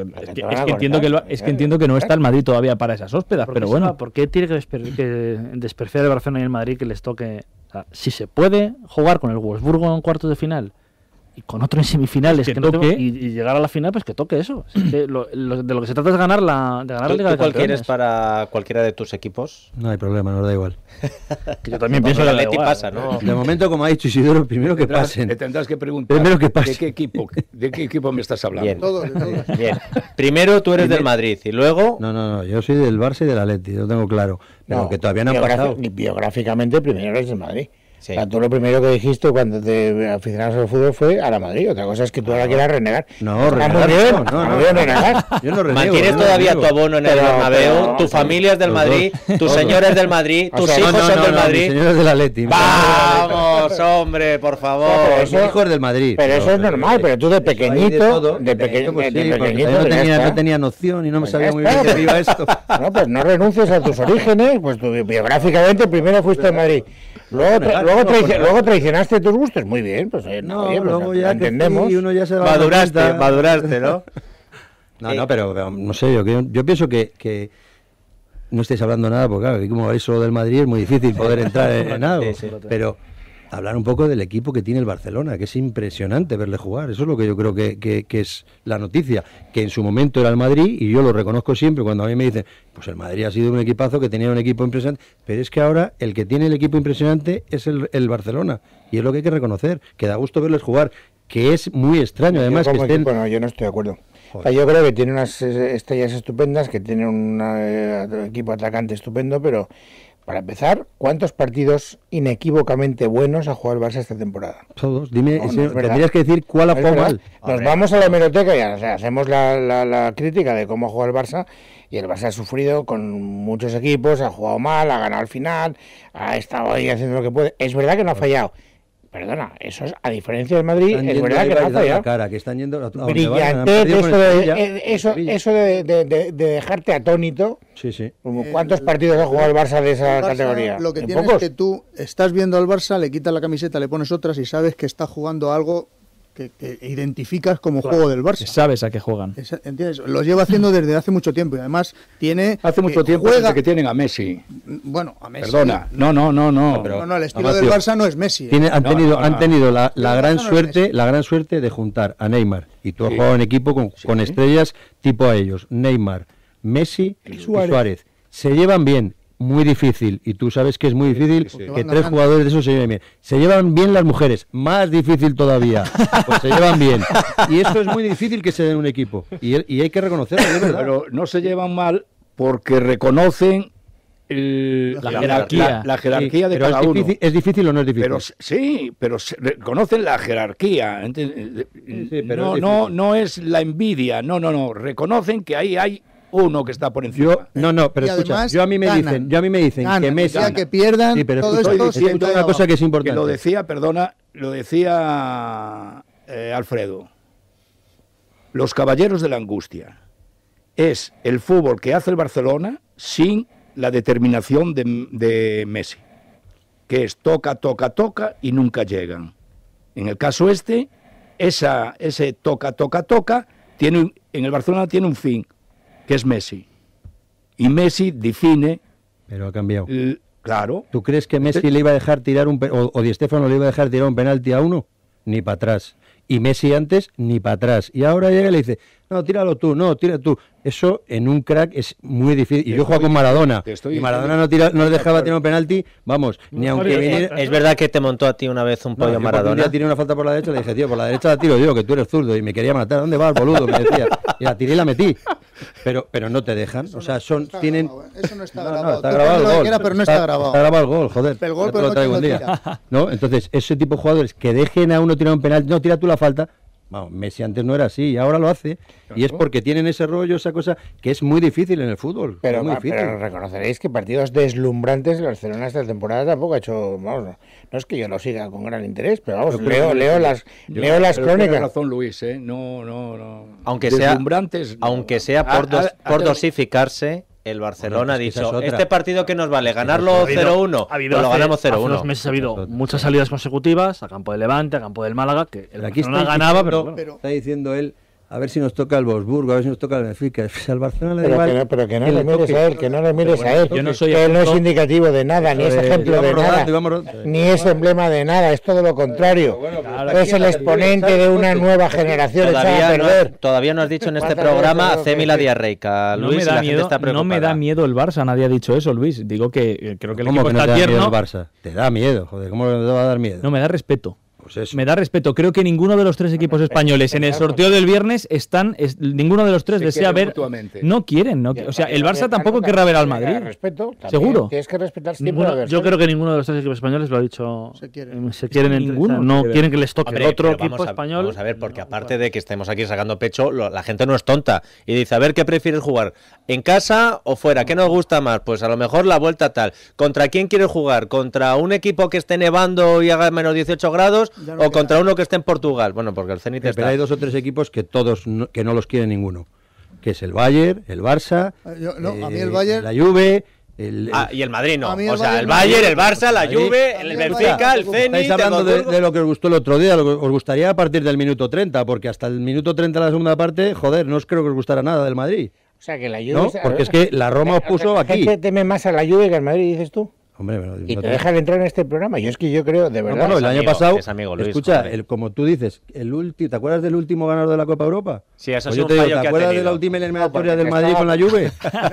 que entiendo que no está el Madrid todavía para esas hóspedas. Pero bueno. ¿Por qué tiene que despreciar el Barcelona y el Madrid que les toque? O sea, si se puede jugar con el Wolfsburgo en cuartos de final y con otro en semifinales y llegar a la final, pues que toque eso. Es que de lo que se trata es ganar la Liga de Campeones. ¿Cuál quieres para cualquiera de tus equipos? No hay problema, nos da igual. Que yo también pienso que el Atleti pasa, ¿no? De momento, como ha dicho Isidoro, primero que pasen. Te tendrás que preguntar primero que pasen. ¿De qué equipo me estás hablando? Bien. Bien. Primero tú eres del Madrid y luego... No, yo soy del Barça y del Atleti, lo tengo claro. Pero que todavía no han pasado. Biográficamente, primero eres del Madrid. Sí. O sea, tú lo primero que dijiste cuando te aficionabas al fútbol fue a la Madrid. Otra cosa es que tú ahora quieras renegar. No, renegar. Yo no renego. Mantienes todavía tu abono en el Bernabéu, tu familia es del Madrid, tus señores del Madrid, tus hijos son del Madrid. Mis señores del Atleti. Vamos, hombre, por favor. Mis hijos del Madrid. Pero eso es normal, pero tú de pequeñito, no tenía noción y no me sabía muy bien que iba esto. No, pues no renuncies a tus orígenes, pues tú biográficamente primero fuiste del Madrid. Luego traicionaste tus gustos, muy bien, pues luego ya entendemos. Y uno ya se maduraste, ¿no? No, pero no sé, yo pienso que no estáis hablando nada, porque claro, como veis solo del Madrid es muy difícil poder entrar en algo, pero hablar un poco del equipo que tiene el Barcelona, que es impresionante verle jugar. Eso es lo que yo creo que es la noticia, que en su momento era el Madrid, y yo lo reconozco siempre cuando a mí me dicen, pues el Madrid ha sido un equipazo, que tenía un equipo impresionante, pero es que ahora el que tiene el equipo impresionante es el Barcelona, y es lo que hay que reconocer, que da gusto verles jugar, que es muy extraño además que estén... Bueno, yo no estoy de acuerdo. O sea, yo creo que tiene unas estrellas estupendas, que tiene un equipo atacante estupendo, pero... Para empezar, ¿cuántos partidos inequívocamente buenos ha jugado el Barça esta temporada? Todos. Dime, tendrías que decir cuál ha jugado mal. Nos vamos a la hemeroteca y hacemos la crítica de cómo ha jugado el Barça, y el Barça ha sufrido con muchos equipos, ha jugado mal, ha ganado al final, ha estado ahí haciendo lo que puede. Es verdad que no ha fallado. Perdona, eso es, a diferencia del Madrid, es verdad que no ha fallado. Cara, que están yendo brillante, eso de dejarte atónito. Sí. ¿Cuántos partidos ha jugado el Barça de esa categoría? Lo que tienes es que tú estás viendo al Barça, le quitas la camiseta, le pones otras y sabes que está jugando algo que identificas como juego del Barça. Sabes a qué juegan. ¿Entiendes? Lo lleva haciendo desde hace mucho tiempo, y además tiene... Hace mucho tiempo desde que tienen a Messi. Bueno, a Messi. Perdona. No. No, el estilo del Barça no es Messi. Han tenido la gran suerte de juntar a Neymar, y tú has jugado en equipo con estrellas tipo a ellos, Neymar, Messi y Suárez. Se llevan bien. Muy difícil, y tú sabes que es muy difícil que tres jugadores de esos se lleven bien. Se llevan bien las mujeres, más difícil todavía, pues se llevan bien. Y eso es muy difícil que se den un equipo, y hay que reconocerlo, es verdad. Pero no se llevan mal porque reconocen la jerarquía de cada uno. ¿Es difícil o no es difícil? Pero reconocen la jerarquía. Pero no es la envidia, no. Reconocen que ahí hay uno que está por encima. Pero escucha, yo a mí me dicen que Messi, que pierdan, sí, pero todo esto diciendo una cosa que es importante. Que lo decía Alfredo. Los caballeros de la angustia es el fútbol que hace el Barcelona sin la determinación de Messi, que es toca y nunca llegan. En el caso ese toca en el Barcelona tiene un fin, que es Messi. Y Messi define... Pero ha cambiado. Claro. ¿Tú crees que Messi le iba a dejar tirar o Di Stéfano le iba a dejar tirar un penalti a uno? Ni para atrás. Y Messi antes, ni para atrás. Y ahora llega y le dice, no, tíralo tú, tira tú. Eso en un crack es muy difícil. Y yo juego con Maradona. Y Maradona no le dejaba tirar un penalti, vamos, ni aunque viniera... Es verdad que te montó a ti una vez un pollo Maradona. Un día tiré una falta por la derecha, le dije, tío, por la derecha la tiro yo, que tú eres zurdo, y me quería matar. ¿Dónde vas, boludo? Me decía. Y la tiré y la metí. Pero no te dejan. O sea, tienen... Eso no está grabado. Está grabado el gol. Pero no está grabado. Está grabado el gol, joder. El gol, pero no traigo un día. ¿No? Entonces, ese tipo de jugadores que dejen a uno tirar un penalti, no, tira tú la falta. Vamos, Messi antes no era así y ahora lo hace. Claro. Y es porque tienen ese rollo, esa cosa que es muy difícil en el fútbol. Pero pero reconoceréis que partidos deslumbrantes el Barcelona esta temporada tampoco ha hecho... Vamos, no es que yo lo siga con gran interés, pero vamos, leo las crónicas. Tiene razón Luis, no. Aunque sea por dosificarse... El Barcelona ha dicho, este partido que nos vale, ganarlo 0-1, pues lo ganamos 0-1. Hace 2 meses ha habido muchas salidas consecutivas a campo del Levante, a campo del Málaga, que el Barcelona ganaba, pero está diciendo él, a ver si nos toca el Wolfsburgo, a ver si nos toca el Benfica. Al Barcelona le da igual. Pero que no le mires a él, que no le mires a él. Yo no soy que él no es indicativo de nada, ni es ejemplo de nada, ni es emblema de nada, es todo lo contrario. Es el exponente de una nueva generación echada a perder. Todavía no has dicho en este programa Cémila diarreica, Luis, y la gente está preocupada. No me da miedo el Barça, nadie ha dicho eso, Luis. Digo que creo que el equipo está tierno. Te da miedo, joder, ¿cómo le va a dar miedo? No, me da respeto. Pues me da respeto. Creo que ninguno de los tres equipos españoles en el sorteo del viernes ninguno de los tres desea ver. No quieren. O sea, el Barça tampoco querrá ver al Madrid. Respeto. Seguro. Tienes que respetar siempre. Yo creo que ninguno de los tres equipos españoles lo ha dicho. Se quieren ninguno. No quieren que les toque otro equipo español. Vamos a ver, porque aparte de que estemos aquí sacando pecho, la gente no es tonta. Y dice, a ver, ¿qué prefieres jugar? ¿En casa o fuera? ¿Qué nos gusta más? Pues a lo mejor la vuelta tal. ¿Contra quién quieres jugar? ¿Contra un equipo que esté nevando y haga menos 18 grados? ¿O contra uno que esté en Portugal? Bueno, porque el Zenit está... Pero hay 2 o 3 equipos que que no los quiere ninguno. Que es el Bayern, el Barça, a mí el Bayern... la Juve, y el Madrid no. El o sea, el Madrid Bayern, el Barça, la Juve, el Benfica, el Zenit. Estáis hablando de lo que os gustó el otro día. Lo que os gustaría a partir del minuto 30, porque hasta el minuto 30 de la segunda parte, joder, no os creo que os gustara nada del Madrid. O sea, que la Juve... ¿No? Porque es que la Roma os puso aquí. ¿La gente teme más a la Juve que al Madrid, dices tú? Hombre, y te dejan entrar en este programa. Yo creo, de verdad... No, el año pasado, Luis, escucha, como tú dices, ¿te acuerdas del último ganador de la Copa Europa? Sí, eso pues es un ¿te fallo que acuerdas ha de la tenido? última eliminatoria del Madrid con la Juve?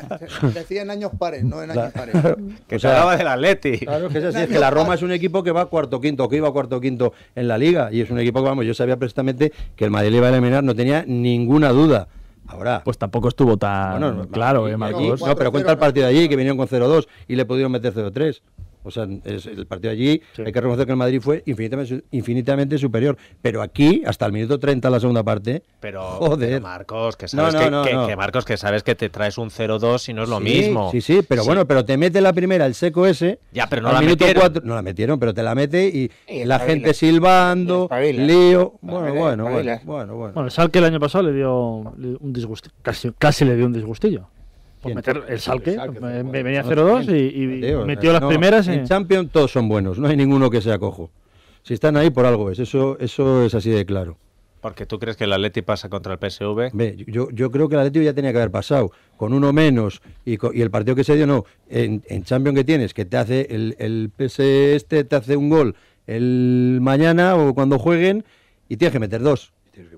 Decía en años pares, no en años pares. Que se hablaba del Atleti. Claro, que es así, es que la Roma es un equipo que va cuarto quinto, que iba cuarto quinto en la Liga, y es un equipo que, vamos, yo sabía perfectamente que el Madrid le iba a eliminar, no tenía ninguna duda. Ahora, pues tampoco estuvo tan claro, Marcos. No, pero cuenta el partido de allí, que vinieron con 0-2 y le pudieron meter 0-3. O sea, el partido allí, hay que reconocer que el Madrid fue infinitamente superior. Pero aquí, hasta el minuto 30 de la segunda parte, pero Marcos, que sabes que Marcos, que sabes que te traes un 0-2 y no es lo mismo. Sí, pero bueno, pero te mete la primera, el seco ese. Ya, pero no la metieron. 4, no la metieron, pero te la mete y la gente silbando, lío. Bueno. Bueno, el Schalke el año pasado le dio un disgustillo, casi le dio un disgustillo. Por meter el Schalke, venía 0-2 y metió las primeras. En Champions todos son buenos, no hay ninguno que sea cojo. Si están ahí, por algo es. Eso es así de claro. Porque tú crees que el Atleti pasa contra el PSV. Yo creo que el Atleti ya tenía que haber pasado con uno menos y el partido que se dio no. En Champions que tienes, que te hace el PS te hace un gol el mañana o cuando jueguen y tienes que meter 2.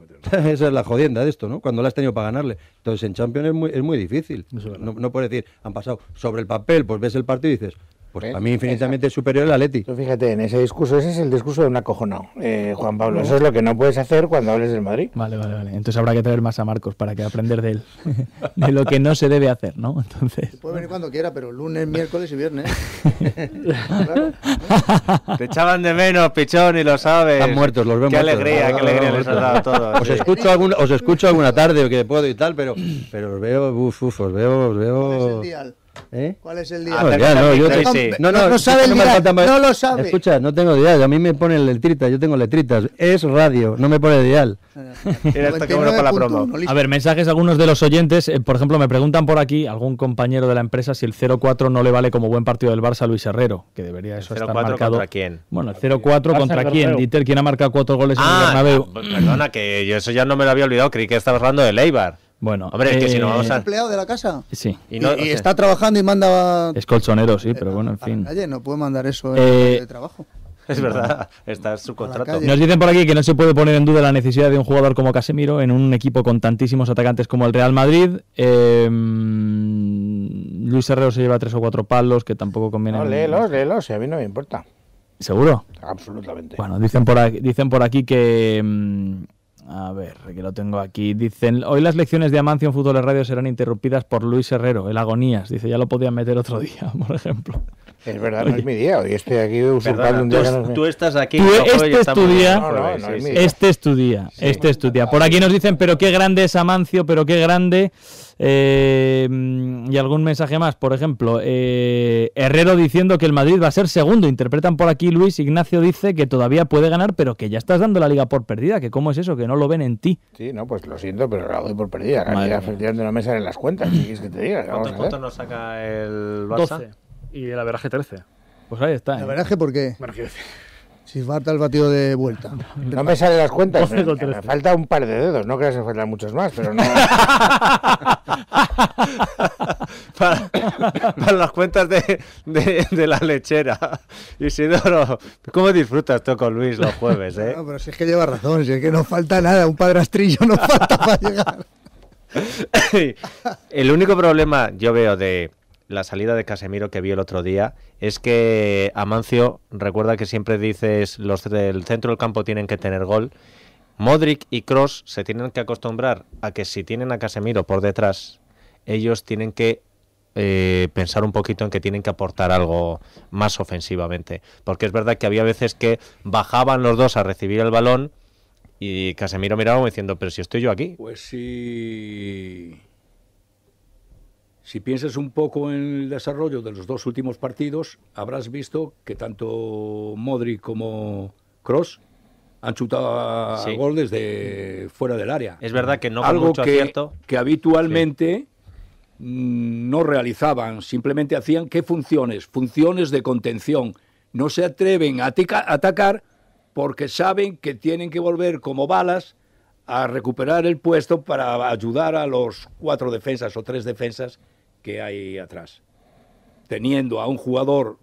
Esa es la jodienda de esto, ¿no? Cuando la has tenido para ganarle. Entonces en Champions es muy difícil. No puedes decir, han pasado sobre el papel, pues ves el partido y dices, pues a mí infinitamente superior el Atleti. Tú fíjate, en ese discurso, ese es el discurso de un acojonado, Juan Pablo. Eso es lo que no puedes hacer cuando hables del Madrid. Vale. Entonces habrá que traer más a Marcos para que aprender de él. De lo que no se debe hacer, ¿no? Entonces... Puede venir cuando quiera, pero lunes, miércoles y viernes. Claro. Te echaban de menos, Pichón, y lo sabes. Están muertos, los vemos. Qué alegría les has dado a todos. Os escucho alguna tarde o que puedo y tal, pero os veo, os veo. ¿Cuál es el día? No sabe el día, no lo sabe. Escucha, no tengo dial, a mí me ponen letritas, yo tengo letritas. Es radio, no me pone dial. A ver, mensajes algunos de los oyentes. Por ejemplo, me preguntan por aquí, algún compañero de la empresa, si el 0-4 no le vale como buen partido del Barça a Luis Herrero, que debería eso estar marcado. ¿Contra quién? Bueno, el 0-4 contra quién, Dieter, ¿quién ha marcado 4 goles en el Bernabéu? Perdona, que yo eso ya no me lo había olvidado, creí que estabas hablando de Eibar. Bueno, hombre, es que si no vamos a... ¿Es empleado de la casa? Sí. Y está trabajando y manda... Es colchonero, sí, pero bueno, en fin. Calle, no puede mandar eso de trabajo. Es verdad, está su contrato. Nos dicen por aquí que no se puede poner en duda la necesidad de un jugador como Casemiro en un equipo con tantísimos atacantes como el Real Madrid. Luis Herrero se lleva 3 o 4 palos que tampoco conviene. No, léelos, si a mí no me importa. ¿Seguro? Absolutamente. Bueno, dicen por aquí que... A ver, que lo tengo aquí. Dicen, hoy las lecciones de Amancio en Fútbol de Radio serán interrumpidas por Luis Herrero, el Agonías. Dice, ya lo podían meter otro día, por ejemplo. Es verdad, no es mi día. Hoy estoy aquí usurpando un día. Tú estás aquí. Este es tu día. Por aquí nos dicen, pero qué grande es Amancio, pero qué grande. Y algún mensaje más, por ejemplo, Herrero diciendo que el Madrid va a ser segundo. Interpretan por aquí, Luis Ignacio dice que todavía puede ganar, pero que ya estás dando la liga por perdida. Que cómo es eso, que no lo ven en ti. Sí, no, pues lo siento, pero la doy por perdida. La liga efectivamente no me salen las cuentas. ¿Qué quieres que te diga? ¿Cuántos puntos nos saca el Barça? 12. Y el averaje 13. Pues ahí está. ¿El averaje por qué? Bueno, quiero decir. Si falta el batido de vuelta. No me salen las cuentas. Me falta un par de dedos. No creas que faltan muchos más, pero no. para las cuentas de la lechera. Isidoro, ¿cómo disfrutas tú con Luis los jueves, eh? No, pero si es que lleva razón. Si es que no falta nada. Un padrastrillo no falta para llegar. El único problema yo veo de la salida de Casemiro que vi el otro día es que Amancio, recuerda que siempre dices los del centro del campo tienen que tener gol. Modric y Kroos se tienen que acostumbrar a que si tienen a Casemiro por detrás, ellos tienen que pensar un poquito en que tienen que aportar algo más ofensivamente, porque es verdad que había veces que bajaban los dos a recibir el balón y Casemiro miraba como diciendo, pero si estoy yo aquí. Pues sí. Si piensas un poco en el desarrollo de los dos últimos partidos, habrás visto que tanto Modric como Kroos han chutado a gol desde fuera del área. Es verdad que no con mucho acierto. Que habitualmente no realizaban, simplemente hacían ¿qué funciones? Funciones de contención. No se atreven a atacar porque saben que tienen que volver como balas a recuperar el puesto para ayudar a los 4 defensas o 3 defensas que hay atrás. Teniendo a un jugador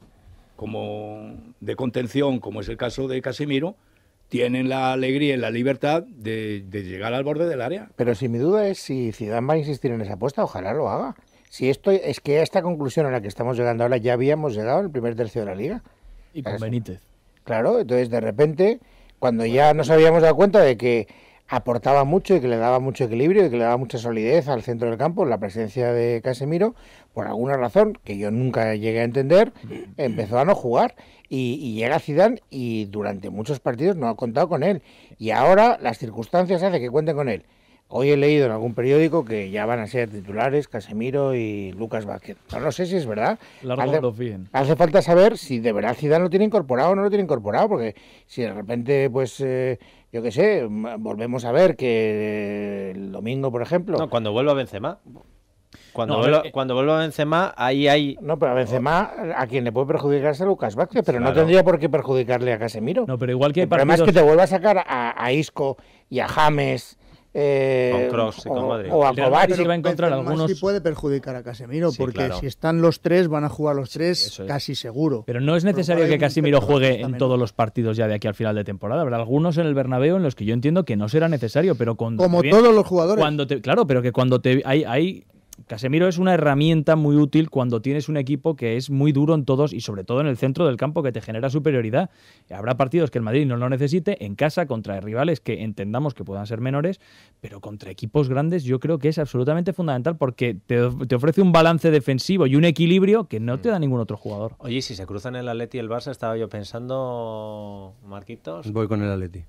como de contención, como es el caso de Casemiro, tienen la alegría y la libertad de llegar al borde del área. Pero si mi duda es si Zidane va a insistir en esa apuesta, ojalá lo haga. Si esto es que a esta conclusión a la que estamos llegando ahora ya habíamos llegado en el primer tercio de la Liga. Y con Benítez. Claro, entonces de repente, cuando ya nos habíamos dado cuenta de que aportaba mucho y que le daba mucho equilibrio y que le daba mucha solidez al centro del campo, la presencia de Casemiro, por alguna razón que yo nunca llegué a entender, empezó a no jugar y llega Zidane y durante muchos partidos no ha contado con él y ahora las circunstancias hacen que cuenten con él. Hoy he leído en algún periódico que ya van a ser titulares Casemiro y Lucas Vázquez. No sé si es verdad. Hace falta saber si de verdad Zidane lo tiene incorporado o no lo tiene incorporado, porque si de repente, pues, yo qué sé, volvemos a ver que el domingo, por ejemplo... No, cuando vuelva Benzema. Cuando vuelva Benzema, ahí hay... No, pero a Benzema, a quien le puede perjudicar es a Lucas Vázquez, pero claro, no tendría por qué perjudicarle a Casemiro. No, pero igual que hay partidos... El problema es que te vuelva a sacar a Isco y a James... con Kroos y con Modric. O a Kovacic. Va a encontrar algunos... sí puede perjudicar a Casemiro, sí, porque claro, si están los 3 van a jugar los 3 casi seguro. Pero no es necesario que Casemiro juegue en todos los partidos ya de aquí al final de temporada. Habrá algunos en el Bernabéu en los que yo entiendo que no será necesario, pero como todos los jugadores. Claro, pero que cuando hay Casemiro es una herramienta muy útil cuando tienes un equipo que es muy duro en todos y sobre todo en el centro del campo, que te genera superioridad. Habrá partidos que el Madrid no lo necesite en casa contra rivales que entendamos que puedan ser menores, pero contra equipos grandes yo creo que es absolutamente fundamental porque te ofrece un balance defensivo y un equilibrio que no te da ningún otro jugador. Oye, si se cruzan el Atleti y el Barça, estaba yo pensando, Marquitos. Voy con el Atleti.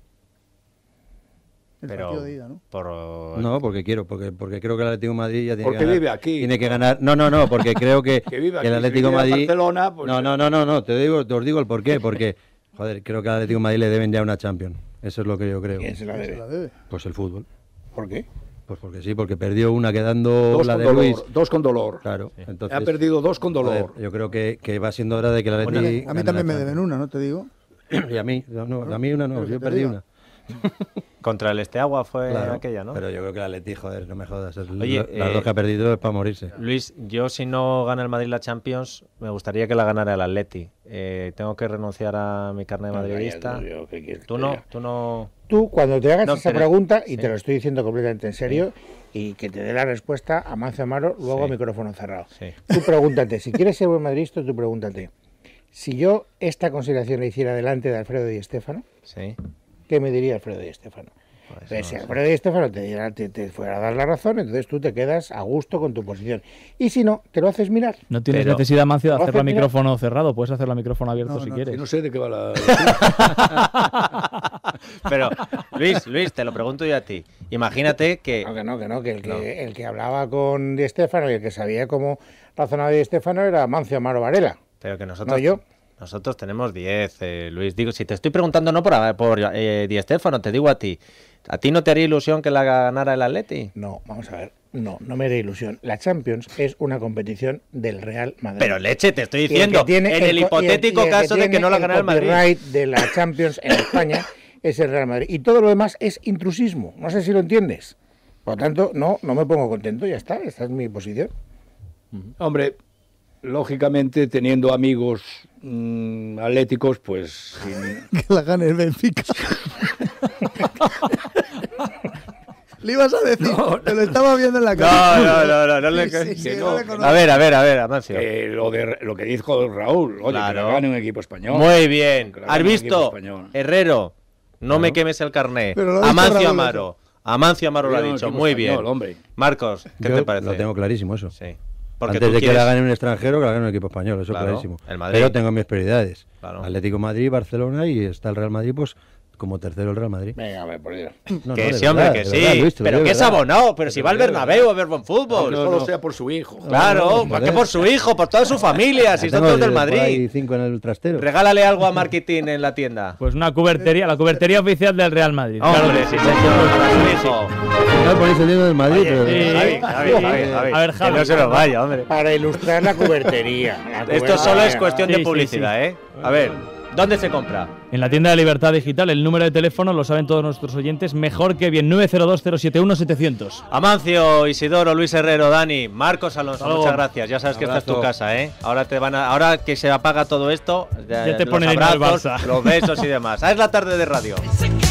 Pero de ida, ¿no? No, porque creo que el Atlético de Madrid ya tiene porque que ganar. Vive aquí. Tiene que ganar. No, porque creo que el Atlético de Madrid. Barcelona, pues... No, os digo el porqué, porque joder, creo que al Atlético de Madrid le deben ya una Champions. Eso es lo que yo creo. ¿Quién se la debe? Pues el fútbol. ¿Por qué? Pues porque sí, porque perdió una quedando la de Luis. 2 con dolor. Claro. Sí. Entonces, ha perdido 2 con dolor. Joder, yo creo que va siendo hora de que el Atlético. A mí también me deben una, ¿no te digo? Y a mí una no, yo perdí una. Contra el Esteagua fue aquella, ¿no? Pero yo creo que el Atleti, joder, no me jodas. Oye, las 2 que ha perdido es para morirse. Luis, yo si no gana el Madrid la Champions, me gustaría que la ganara el Atleti. Tengo que renunciar a mi carnet de madridista. Tú no. Tú, cuando te hagas esa pregunta, y te lo estoy diciendo completamente en serio, y que te dé la respuesta a Mancio Amaro, luego micrófono cerrado. Sí. Tú pregúntate, si quieres ser buen madridista, tú pregúntate, si yo esta consideración la hiciera delante de Alfredo Di Stéfano, ¿qué me diría Alfredo Di Stéfano? Pues si Alfredo Di Stéfano te fuera a dar la razón, entonces tú te quedas a gusto con tu posición. Y si no, te lo haces mirar. No tienes necesidad, Mancio, de hacerlo a micrófono cerrado. Puedes hacerlo a micrófono abierto si quieres. No sé de qué va la... Pero, Luis, te lo pregunto yo a ti. Imagínate que... Que el que hablaba con Di Stéfano y el que sabía cómo razonaba Di Stéfano era Mancio Amaro Varela. Pero que nosotros... No yo. Nosotros tenemos 10, Luis. Digo, si te estoy preguntando no por Di Stéfano, te digo a ti. ¿A ti no te haría ilusión que la ganara el Atleti? No, vamos a ver. No me haría ilusión. La Champions es una competición del Real Madrid. Pero leche, te estoy diciendo, en el hipotético caso de que no la ganara el Madrid. El copyright de la Champions en España es el Real Madrid. Y todo lo demás es intrusismo. No sé si lo entiendes. Por lo tanto, no me pongo contento, ya está. Esta es mi posición. Hombre, lógicamente, teniendo amigos atléticos, pues... Que la gane el Benfica. Le ibas a decir, te lo estaba viendo en la cara. No. A ver, Amancio. Lo que dijo Raúl, oye, que la gane un equipo español. Muy bien. ¿Has visto? Herrero, no me quemes el carné. Amancio Amaro lo ha dicho, muy bien. Hombre. Marcos, ¿qué te parece? Lo tengo clarísimo eso. Sí. Porque antes de que la gane un extranjero, que la gane un equipo español, eso clarísimo. Pero tengo mis prioridades. Claro. Atlético Madrid, Barcelona y está el Real Madrid, pues como tercero el Real Madrid. Venga, me por Dios. No, que no, sí, hombre, verdad, que sí. Verdad, Luis, pero que es abonado. Pero si va al Bernabéu a ver buen fútbol. Aunque solo sea por su hijo. Claro, más que por su hijo, por toda su familia, si son todos del Madrid. Hay 5 en el trastero. Regálale algo a marketing en la tienda. Pues una cubertería, la cubertería oficial del Real Madrid. Hombre, sí, señor, para su hijo. No ponéis el dinero del Madrid, pero... Javi. A ver, Javi. Que no se nos vaya, hombre. Para ilustrar la cubertería. Esto solo es cuestión de publicidad, ¿eh? A ver, ¿dónde se compra? En la tienda de Libertad Digital, el número de teléfono lo saben todos nuestros oyentes mejor que bien, 902-071-700. Amancio, Isidoro, Luis Herrero, Dani, Marcos Alonso, Hasta muchas luego. gracias. Ya sabes que esta es tu casa, ¿eh? Ahora que se apaga todo esto, Ya te los ponen el abrazos, Barça. los besos y demás. Es la tarde de radio.